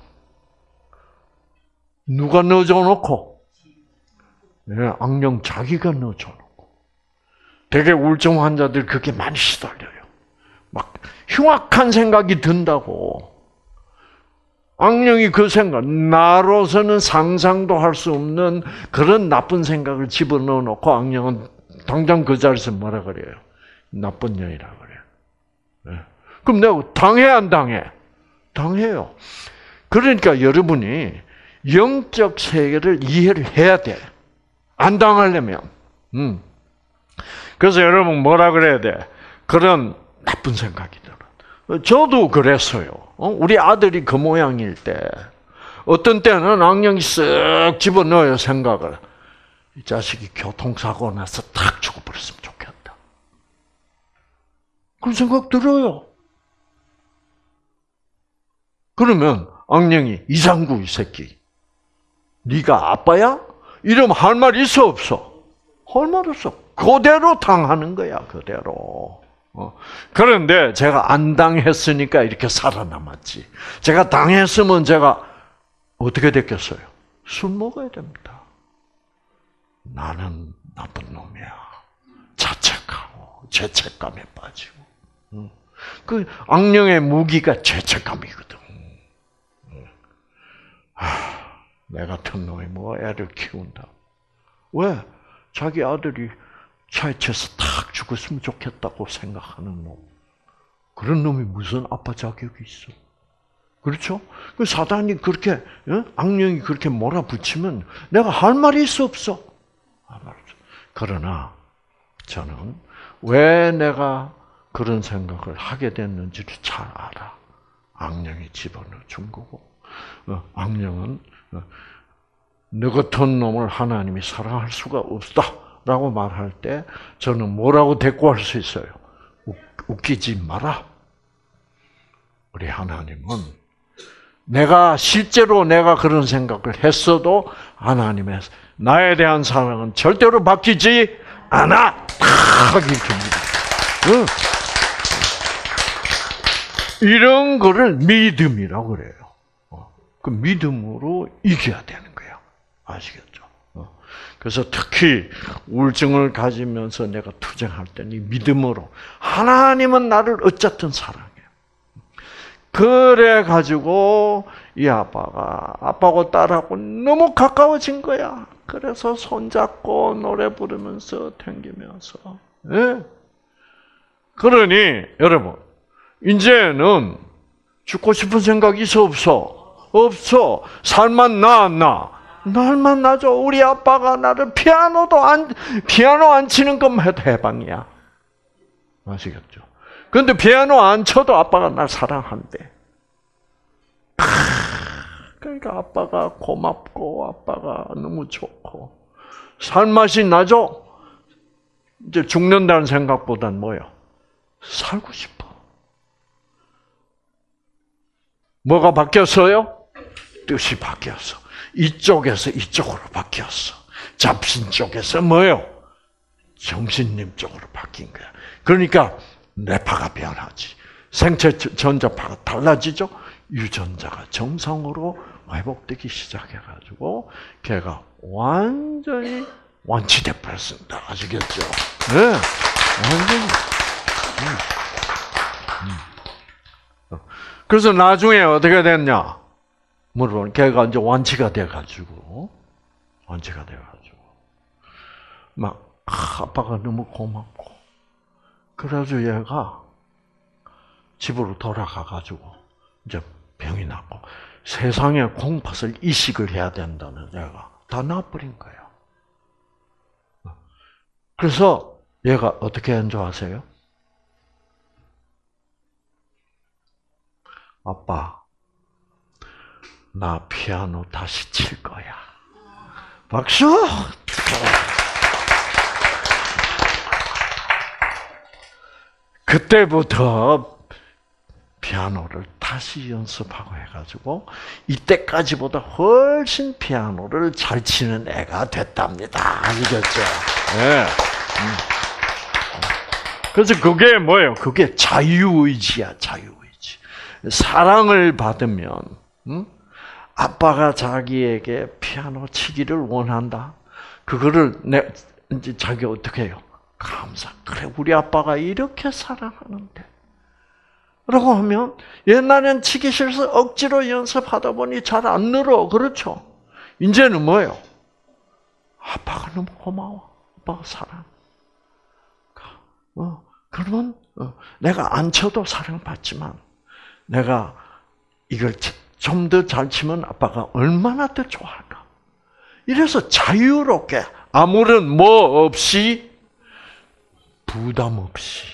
누가 넣어줘놓고? 네, 악령 자기가 넣어줘놓고. 되게 우울증 환자들 그게 많이 시달려요. 막 흉악한 생각이 든다고. 악령이 그 생각, 나로서는 상상도 할 수 없는 그런 나쁜 생각을 집어넣어 놓고 악령은 당장 그 자리에서 뭐라 그래요? 나쁜 년이라 그래요. 네. 그럼 내가 당해 안 당해? 당해요. 그러니까 여러분이 영적 세계를 이해를 해야 돼. 안 당하려면. 그래서 여러분 뭐라 그래야 돼? 그런 나쁜 생각이 들어. 저도 그랬어요. 우리 아들이 그 모양일 때 어떤 때는 악령이 쓱 집어넣어요 생각을. 이 자식이 교통사고 나서 탁 죽어버렸으면 좋겠다. 그런 생각 들어요. 그러면 악령이 이상구 이 새끼 네가 아빠야? 이러면 할 말 있어 없어? 할 말 없어. 그대로 당하는 거야. 그대로. 그런데 제가 안 당했으니까 이렇게 살아남았지. 제가 당했으면 제가 어떻게 됐겠어요? 술 먹어야 됩니다. 나는 나쁜 놈이야. 자책하고 죄책감에 빠지고. 그 악령의 무기가 죄책감이거든. 내 같은 놈이 뭐 애를 키운다. 왜? 자기 아들이 차에 쳐서 탁 죽었으면 좋겠다고 생각하는 놈. 그런 놈이 무슨 아빠 자격이 있어? 그렇죠? 그 사단이 그렇게, 악령이 그렇게 몰아붙이면 내가 할 말이 있어, 없어? 그러나 저는 왜 내가 그런 생각을 하게 됐는지를 잘 알아. 악령이 집어넣어 준 거고, 악령은 너 같은 놈을 하나님이 사랑할 수가 없다라고 말할 때 저는 뭐라고 대꾸할 수 있어요? 웃기지 마라. 우리 하나님은 실제로 내가 그런 생각을 했어도 하나님의 나에 대한 사랑은 절대로 바뀌지 않아. 딱 이렇게 이런 거를 믿음이라고 그래요. 그 믿음으로 이겨야 되는 거야. 아시겠죠? 그래서 특히 우울증을 가지면서 내가 투쟁할 때는 이 믿음으로 하나님은 나를 어쨌든 사랑해요. 그래 가지고 이 아빠하고 딸하고 너무 가까워진 거야. 그래서 손잡고 노래 부르면서 댕기면서. 네. 그러니 여러분 이제는 죽고 싶은 생각이 있어 없어? 없어. 살만 나 안 나? 날만 나죠. 우리 아빠가 나를 피아노 안 치는 것만 해도 해방이야. 아시겠죠? 그런데 피아노 안 쳐도 아빠가 날 사랑한대. 그러니까 아빠가 고맙고 아빠가 너무 좋고 살맛이 나죠? 이제 죽는다는 생각보단 뭐요? 살고 싶어. 뭐가 바뀌었어요? 뜻이 바뀌었어. 이쪽에서 이쪽으로 바뀌었어. 잡신 쪽에서 뭐요? 정신님 쪽으로 바뀐 거야. 그러니까 뇌파가 변하지. 생체 전자파가 달라지죠? 유전자가 정상으로 회복되기 시작해가지고 걔가 완전히 완치돼 버렸습니다. 아시겠죠? 네, 완전히. 그래서 나중에 어떻게 됐냐? 물론 걔가 이제 완치가 돼가지고 막 아빠가 너무 고맙고 그래가지고 얘가 집으로 돌아가가지고 이제 병이 났고 세상에 공팥을 이식을 해야 된다는 얘가 다 나버린 거예요. 그래서 얘가 어떻게 한 줄 아세요? 아빠, 나 피아노 다시 칠 거야. 박수! 그때부터 피아노를 다시 연습하고 해가지고 이때까지보다 훨씬 피아노를 잘 치는 애가 됐답니다. 아시겠죠? 네. 그래서 그게 뭐예요? 그게 자유의지야, 자유의지. 사랑을 받으면, 아빠가 자기에게 피아노 치기를 원한다. 그거를 이제 자기가 어떻게 해요? 그래, 우리 아빠가 이렇게 사랑하는데. 라고 하면, 옛날엔 치기 싫어서 억지로 연습하다 보니 잘 안 늘어. 그렇죠? 이제는 뭐예요? 아빠가 너무 고마워. 아빠가 사랑. 그러면, 내가 안 쳐도 사랑받지만, 내가 이걸 좀 더 잘 치면 아빠가 얼마나 더 좋아할까. 이래서 자유롭게, 아무런 뭐 없이, 부담 없이.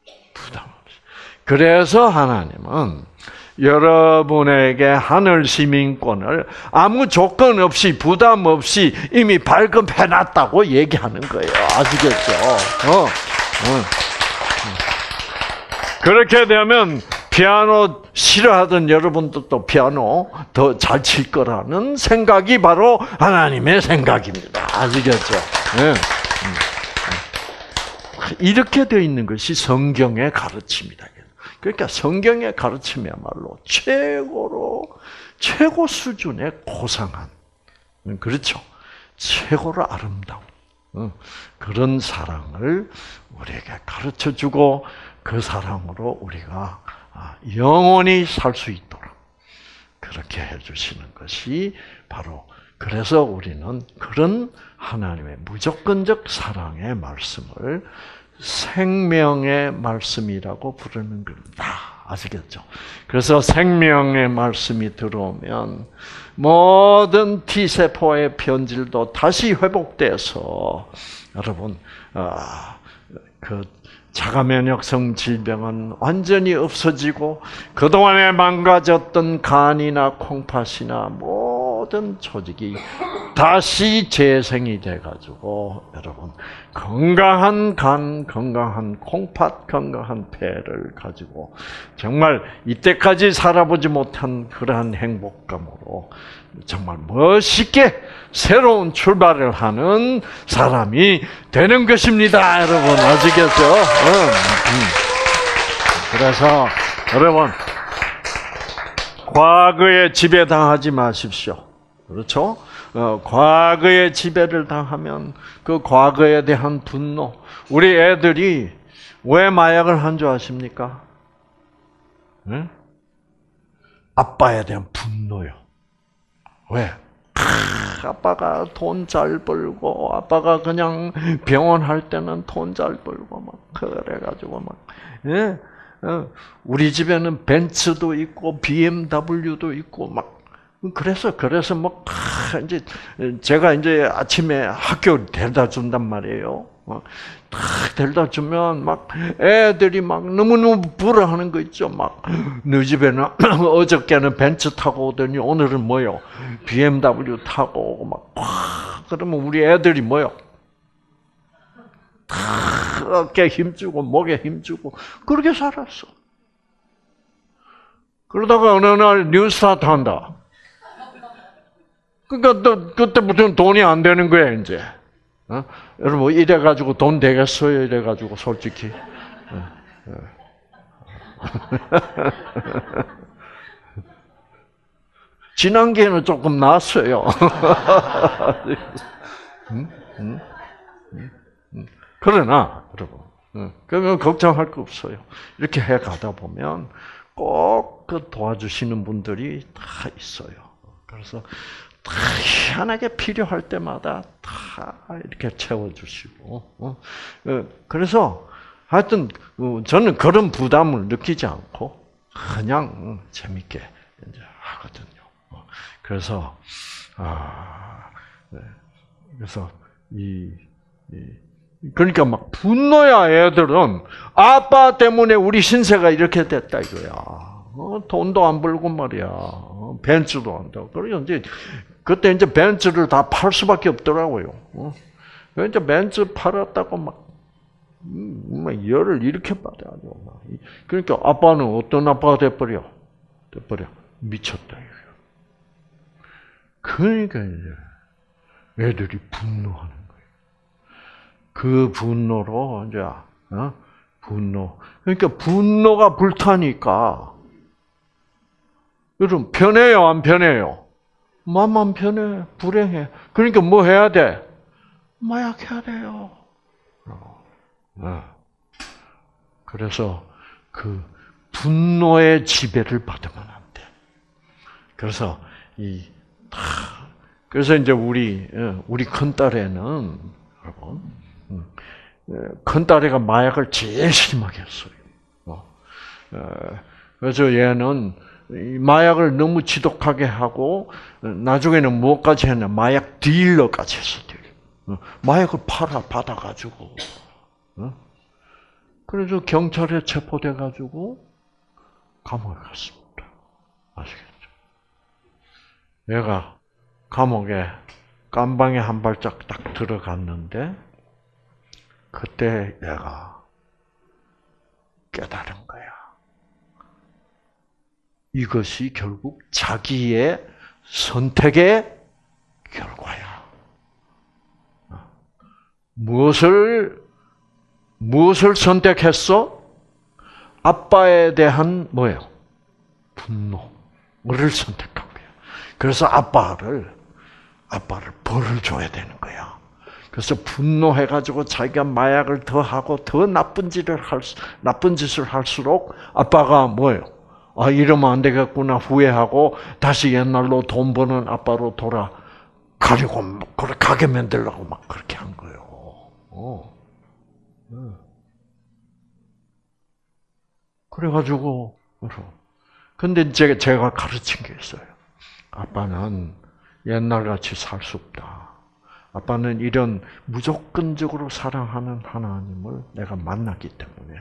그래서 하나님은 여러분에게 하늘 시민권을 아무 조건 없이, 부담 없이 이미 발급해놨다고 얘기하는 거예요. 아시겠죠? 그렇게 되면 피아노 싫어하던 여러분들도 피아노 더 잘 칠 거라는 생각이 바로 하나님의 생각입니다. 아시겠죠? 네. 이렇게 되어 있는 것이 성경의 가르침이다. 그러니까 성경의 가르침이야말로 최고 수준의 고상한, 그렇죠? 최고로 아름다운 그런 사랑을 우리에게 가르쳐주고 그 사랑으로 우리가 영원히 살 수 있도록 그렇게 해주시는 것이 바로, 그래서 우리는 그런 하나님의 무조건적 사랑의 말씀을 생명의 말씀이라고 부르는 겁니다. 아시겠죠? 그래서 생명의 말씀이 들어오면 모든 T세포의 변질도 다시 회복돼서, 여러분, 그 자가면역성 질병은 완전히 없어지고 그동안에 망가졌던 간이나 콩팥이나 모든 조직이 다시 재생이 돼가지고 여러분 건강한 간, 건강한 콩팥, 건강한 폐를 가지고 정말 이때까지 살아보지 못한 그러한 행복감으로 정말 멋있게 새로운 출발을 하는 사람이 되는 것입니다. 여러분 아시겠죠? 그래서 여러분 과거에 지배당하지 마십시오. 그렇죠? 과거에 지배를 당하면 그 과거에 대한 분노, 우리 애들이 왜 마약을 한 줄 아십니까? 네? 아빠에 대한 분노요. 왜? 아빠가 돈 잘 벌고, 아빠가 그냥 병원 할 때는 돈 잘 벌고, 막, 그래가지고, 막, 예? 우리 집에는 벤츠도 있고, BMW도 있고, 막, 그래서 뭐, 이제, 제가 이제 아침에 학교 데려다 준단 말이에요. 딱 데려다 주면 막 애들이 막 너무너무 부러워하는 거 있죠. 막 너희 집에는 어저께는 벤츠 타고 오더니 오늘은 뭐요? BMW 타고 오고 막 그러면 우리 애들이 뭐요? 어깨에 힘주고 목에 힘주고 그렇게 살았어. 그러다가 어느 날 뉴스타트 한다. 그러니까 또 그때부터는 돈이 안 되는 거야 이제. 여러분 이래가지고 돈 되겠어요? 이래가지고 솔직히. 지난기에는 조금 나았어요. 그러나 여러분, 그러면 걱정할 거 없어요. 이렇게 해 가다 보면 꼭 그 도와주시는 분들이 다 있어요. 그래서 다 희한하게 필요할 때마다 다 이렇게 채워주시고, 그래서 하여튼 저는 그런 부담을 느끼지 않고 그냥 재밌게 이제 하거든요. 그래서 그래서 그러니까 막 분노야. 애들은 아빠 때문에 우리 신세가 이렇게 됐다 이거야. 돈도 안 벌고 말이야. 벤츠도 안 타고. 그래서 이제 그때 이제 벤츠를 다 팔 수밖에 없더라고요. 이제 벤츠 팔았다고 막 열을 이렇게 받아가지고. 그러니까 아빠는 어떤 아빠가 돼버려? 미쳤다 이거야. 그러니까 이제 애들이 분노하는 거예요. 그 분노로 이제 분노. 그러니까 분노가 불타니까 여러분 편해요, 안 편해요? 마음만 편해, 불행해. 그러니까 뭐 해야 돼? 마약 해야 돼요. 그래서 그 분노의 지배를 받으면 안 돼. 그래서 그래서 이제 우리 큰 딸애는 큰 딸애가 마약을 제일 심하게 했어요. 그래서 얘는 마약을 너무 지독하게 하고 나중에는 뭐까지 했냐? 마약 딜러까지 했어. 마약을 받아가지고. 그래서 경찰에 체포돼가지고 감옥에 갔습니다. 아시겠죠? 얘가 감옥에 깜방에 한 발짝 딱 들어갔는데 그때 얘가 깨달은 거야. 이것이 결국 자기의 선택의 결과야. 무엇을 선택했어? 아빠에 대한 뭐예요? 분노를 선택한 거야. 그래서 아빠를 벌을 줘야 되는 거야. 그래서 분노해가지고 자기가 마약을 더 하고 더 나쁜 짓을 할수록 아빠가 뭐예요? 이러면 안 되겠구나 후회하고 다시 옛날로 돈 버는 아빠로 돌아가려고 가게 만들려고 막 그렇게 한 거예요. 그래가지고 근데 제가 가르친 게 있어요. 아빠는 옛날같이 살 수 없다. 아빠는 이런 무조건적으로 사랑하는 하나님을 내가 만났기 때문에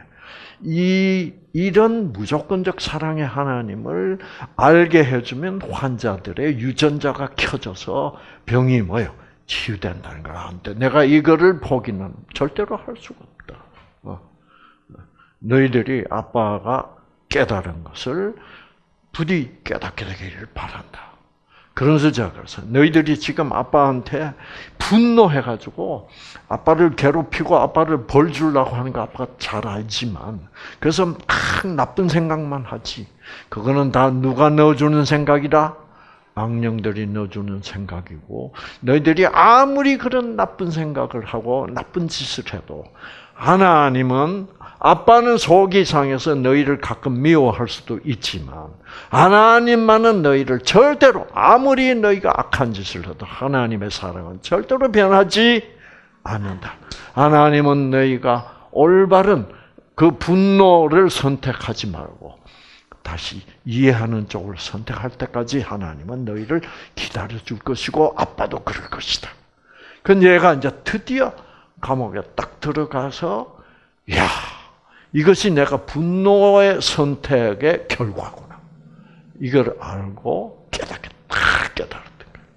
이런 무조건적 사랑의 하나님을 알게 해주면 환자들의 유전자가 켜져서 병이 뭐예요? 치유된다는 걸 아는데 내가 이거를 포기는 절대로 할 수가 없다. 너희들이 아빠가 깨달은 것을 부디 깨닫게 되기를 바란다. 그래서 제가 그래서 너희들이 지금 아빠한테 분노해가지고 아빠를 괴롭히고 아빠를 벌 주려고 하는 거 아빠가 잘 알지만 그래서 막 나쁜 생각만 하지. 그거는 다 누가 넣어주는 생각이다? 악령들이 넣어주는 생각이고 너희들이 아무리 그런 나쁜 생각을 하고 나쁜 짓을 해도 하나님은 아빠는 속이 상해서 너희를 가끔 미워할 수도 있지만 하나님만은 너희를 절대로 아무리 너희가 악한 짓을 해도 하나님의 사랑은 절대로 변하지 않는다. 하나님은 너희가 올바른 그 분노를 선택하지 말고 다시 이해하는 쪽을 선택할 때까지 하나님은 너희를 기다려줄 것이고 아빠도 그럴 것이다. 근데 얘가 이제 드디어 감옥에 딱 들어가서 야 이것이 내가 분노의 선택의 결과구나. 이걸 알고 딱 깨달았던 거예요.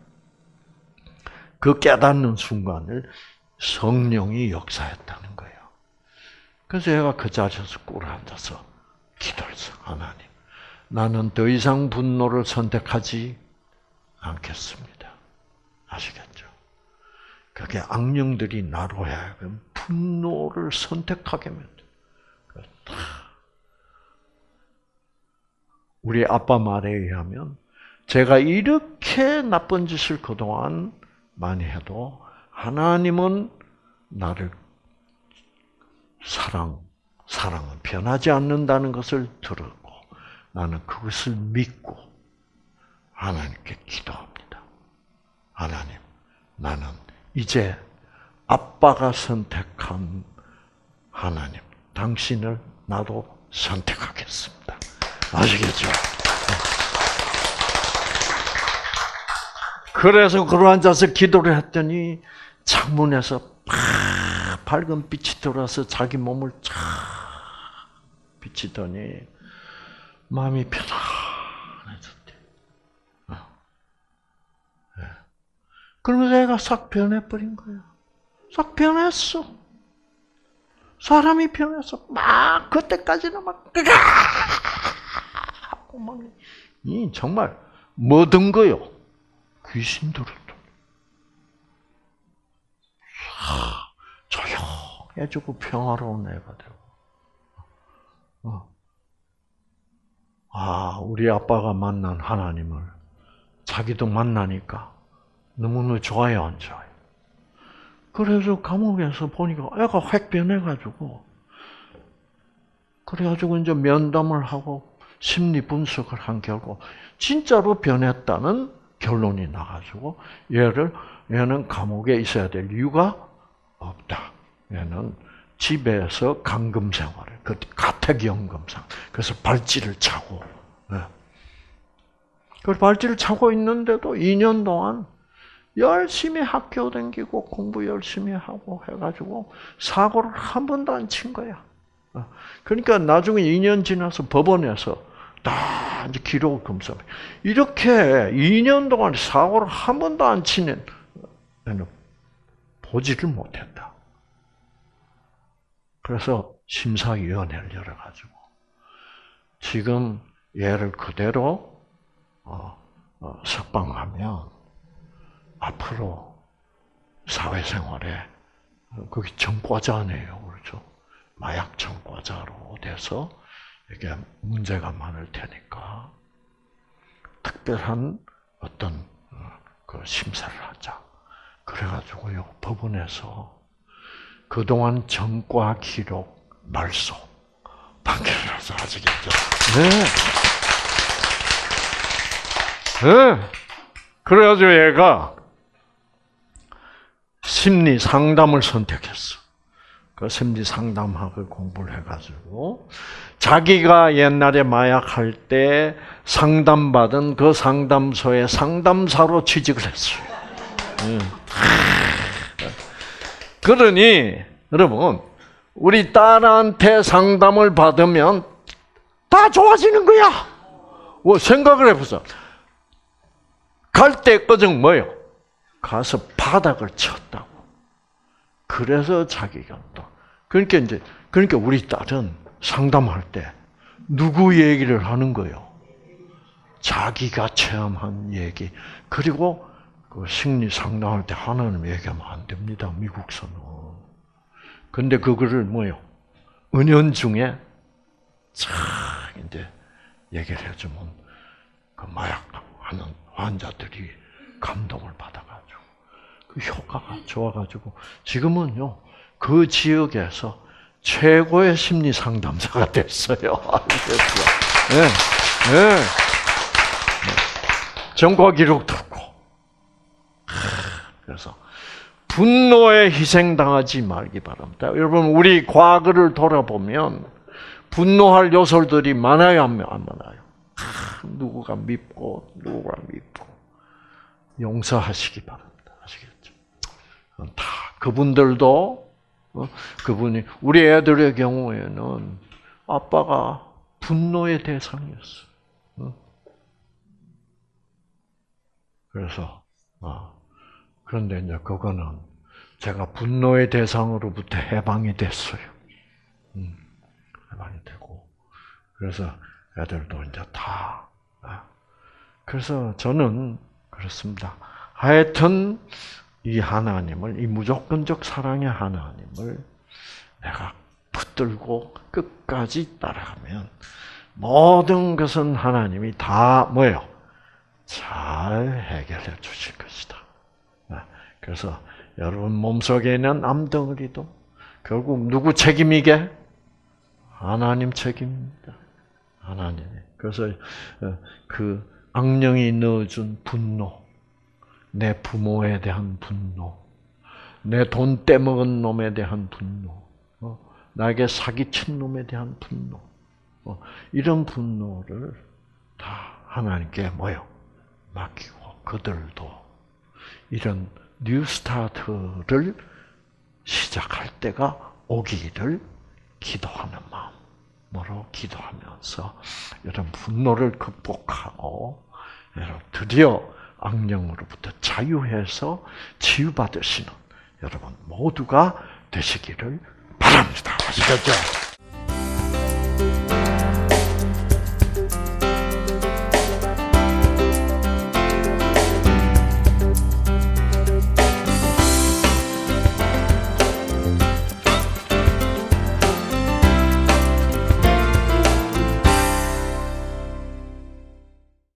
그 깨닫는 순간을 성령이 역사했다는 거예요. 그래서 얘가 그 자리에서 꿇어 앉아서 기도했어. 하나님, 나는 더 이상 분노를 선택하지 않겠습니다. 아시겠죠? 그게 악령들이 나로 하여금 분노를 선택하게 만들어요. 우리 아빠 말에 의하면 제가 이렇게 나쁜 짓을 그동안 많이 해도 하나님은 나를 사랑은 변하지 않는다는 것을 들었고 나는 그것을 믿고 하나님께 기도합니다. 하나님, 나는 이제 아빠가 선택한 하나님, 당신을 나도 선택하겠습니다. 아시겠죠? 그래서 그러 앉아서 기도를 했더니 창문에서 밝은 빛이 들어와서 자기 몸을 쫙 비치더니 마음이 편안해졌대. 그러면서 애가 싹 변해버린 거야. 싹 변했어. 사람이 변했어. 막 그때까지는 막 하고 막 정말 뭐든 거요. 귀신 들었다. 조용해지고 평화로운 애가 되고. 우리 아빠가 만난 하나님을 자기도 만나니까 너무너무 좋아요, 안 좋아요? 그래서 감옥에서 보니까 애가 확 변해가지고, 그래가지고 이제 면담을 하고 심리 분석을 한 결과 진짜로 변했다는 결론이 나가지고 얘는 감옥에 있어야 될 이유가 없다. 얘는 집에서 감금 생활을, 그 가택연금상, 그래서 발찌를 차고, 그 발찌를 차고 있는데도 2년 동안 열심히 학교 다니고 공부 열심히 하고 해가지고 사고를 한 번도 안 친 거야. 그러니까 나중에 2년 지나서 법원에서 다 이제 기록을 검사해. 이렇게 2년 동안 사고를 한 번도 안 치는 애는 보지를 못했다. 그래서 심사위원회를 열어가지고 지금 얘를 그대로 석방하면 앞으로 사회생활에 거기 전과자네요, 그렇죠? 마약 전과자로 돼서 이게 문제가 많을 테니까 특별한 어떤 그 심사를 하자. 그래가지고요 법원에서 그동안 전과 기록 말소 판결을 해서 아시겠죠? 네. 그래가지고 얘가 심리 상담을 선택했어. 그 심리 상담학을 공부를 해가지고 자기가 옛날에 마약할 때 상담받은 그 상담소에 상담사로 취직을 했어요. 그러니 여러분, 우리 딸한테 상담을 받으면 다 좋아지는 거야. 생각을 해보세요. 갈 때 꺼정 뭐요? 가서 바닥을 쳤다고. 그래서 자기가 또 그러니까 우리 딸은 상담할 때 누구 얘기를 하는 거요? 자기가 체험한 얘기. 그리고 그 심리 상담할 때 하나님 얘기하면 안 됩니다. 미국서는. 근데 그거를 뭐요? 은연중에 쫙 이제 얘기를 해주면 그 마약하는 환자들이 감동을 받아가지고 그 효과가 좋아가지고 지금은요 그 지역에서 최고의 심리 상담사가 됐어요. 알겠어요? 네. 전과 기록도 없고. 그래서 분노에 희생당하지 말기 바랍니다. 여러분, 우리 과거를 돌아보면 분노할 요소들이 많아요, 안 많아요? 누구가 밉고 용서하시기 바랍니다. 아시겠죠? 다 그분들도 그분이 우리 애들의 경우에는 아빠가 분노의 대상이었어. 그래서 그런데 이제 그거는 제가 분노의 대상으로부터 해방이 됐어요. 해방이 되고 그래서 애들도 이제 다. 그래서 저는 그렇습니다. 하여튼 이 하나님을, 이 무조건적 사랑의 하나님을 내가 붙들고 끝까지 따라가면 모든 것은 하나님이 다 뭐예요? 잘 해결해 주실 것이다. 그래서 여러분 몸속에 있는 암덩어리도 결국 누구 책임이게? 하나님 책임입니다. 하나님이. 그래서 그 악령이 넣어준 분노, 내 부모에 대한 분노, 내 돈 떼먹은 놈에 대한 분노, 나에게 사기친 놈에 대한 분노, 이런 분노를 다 하나님께 맡기고 그들도 이런 뉴스타트를 시작할 때가 오기를 기도하는 마음으로 기도하면서 여러분 분노를 극복하고 여러분 드디어 악령으로부터 자유해서 치유받으시는 여러분 모두가 되시기를 바랍니다. 아시겠죠?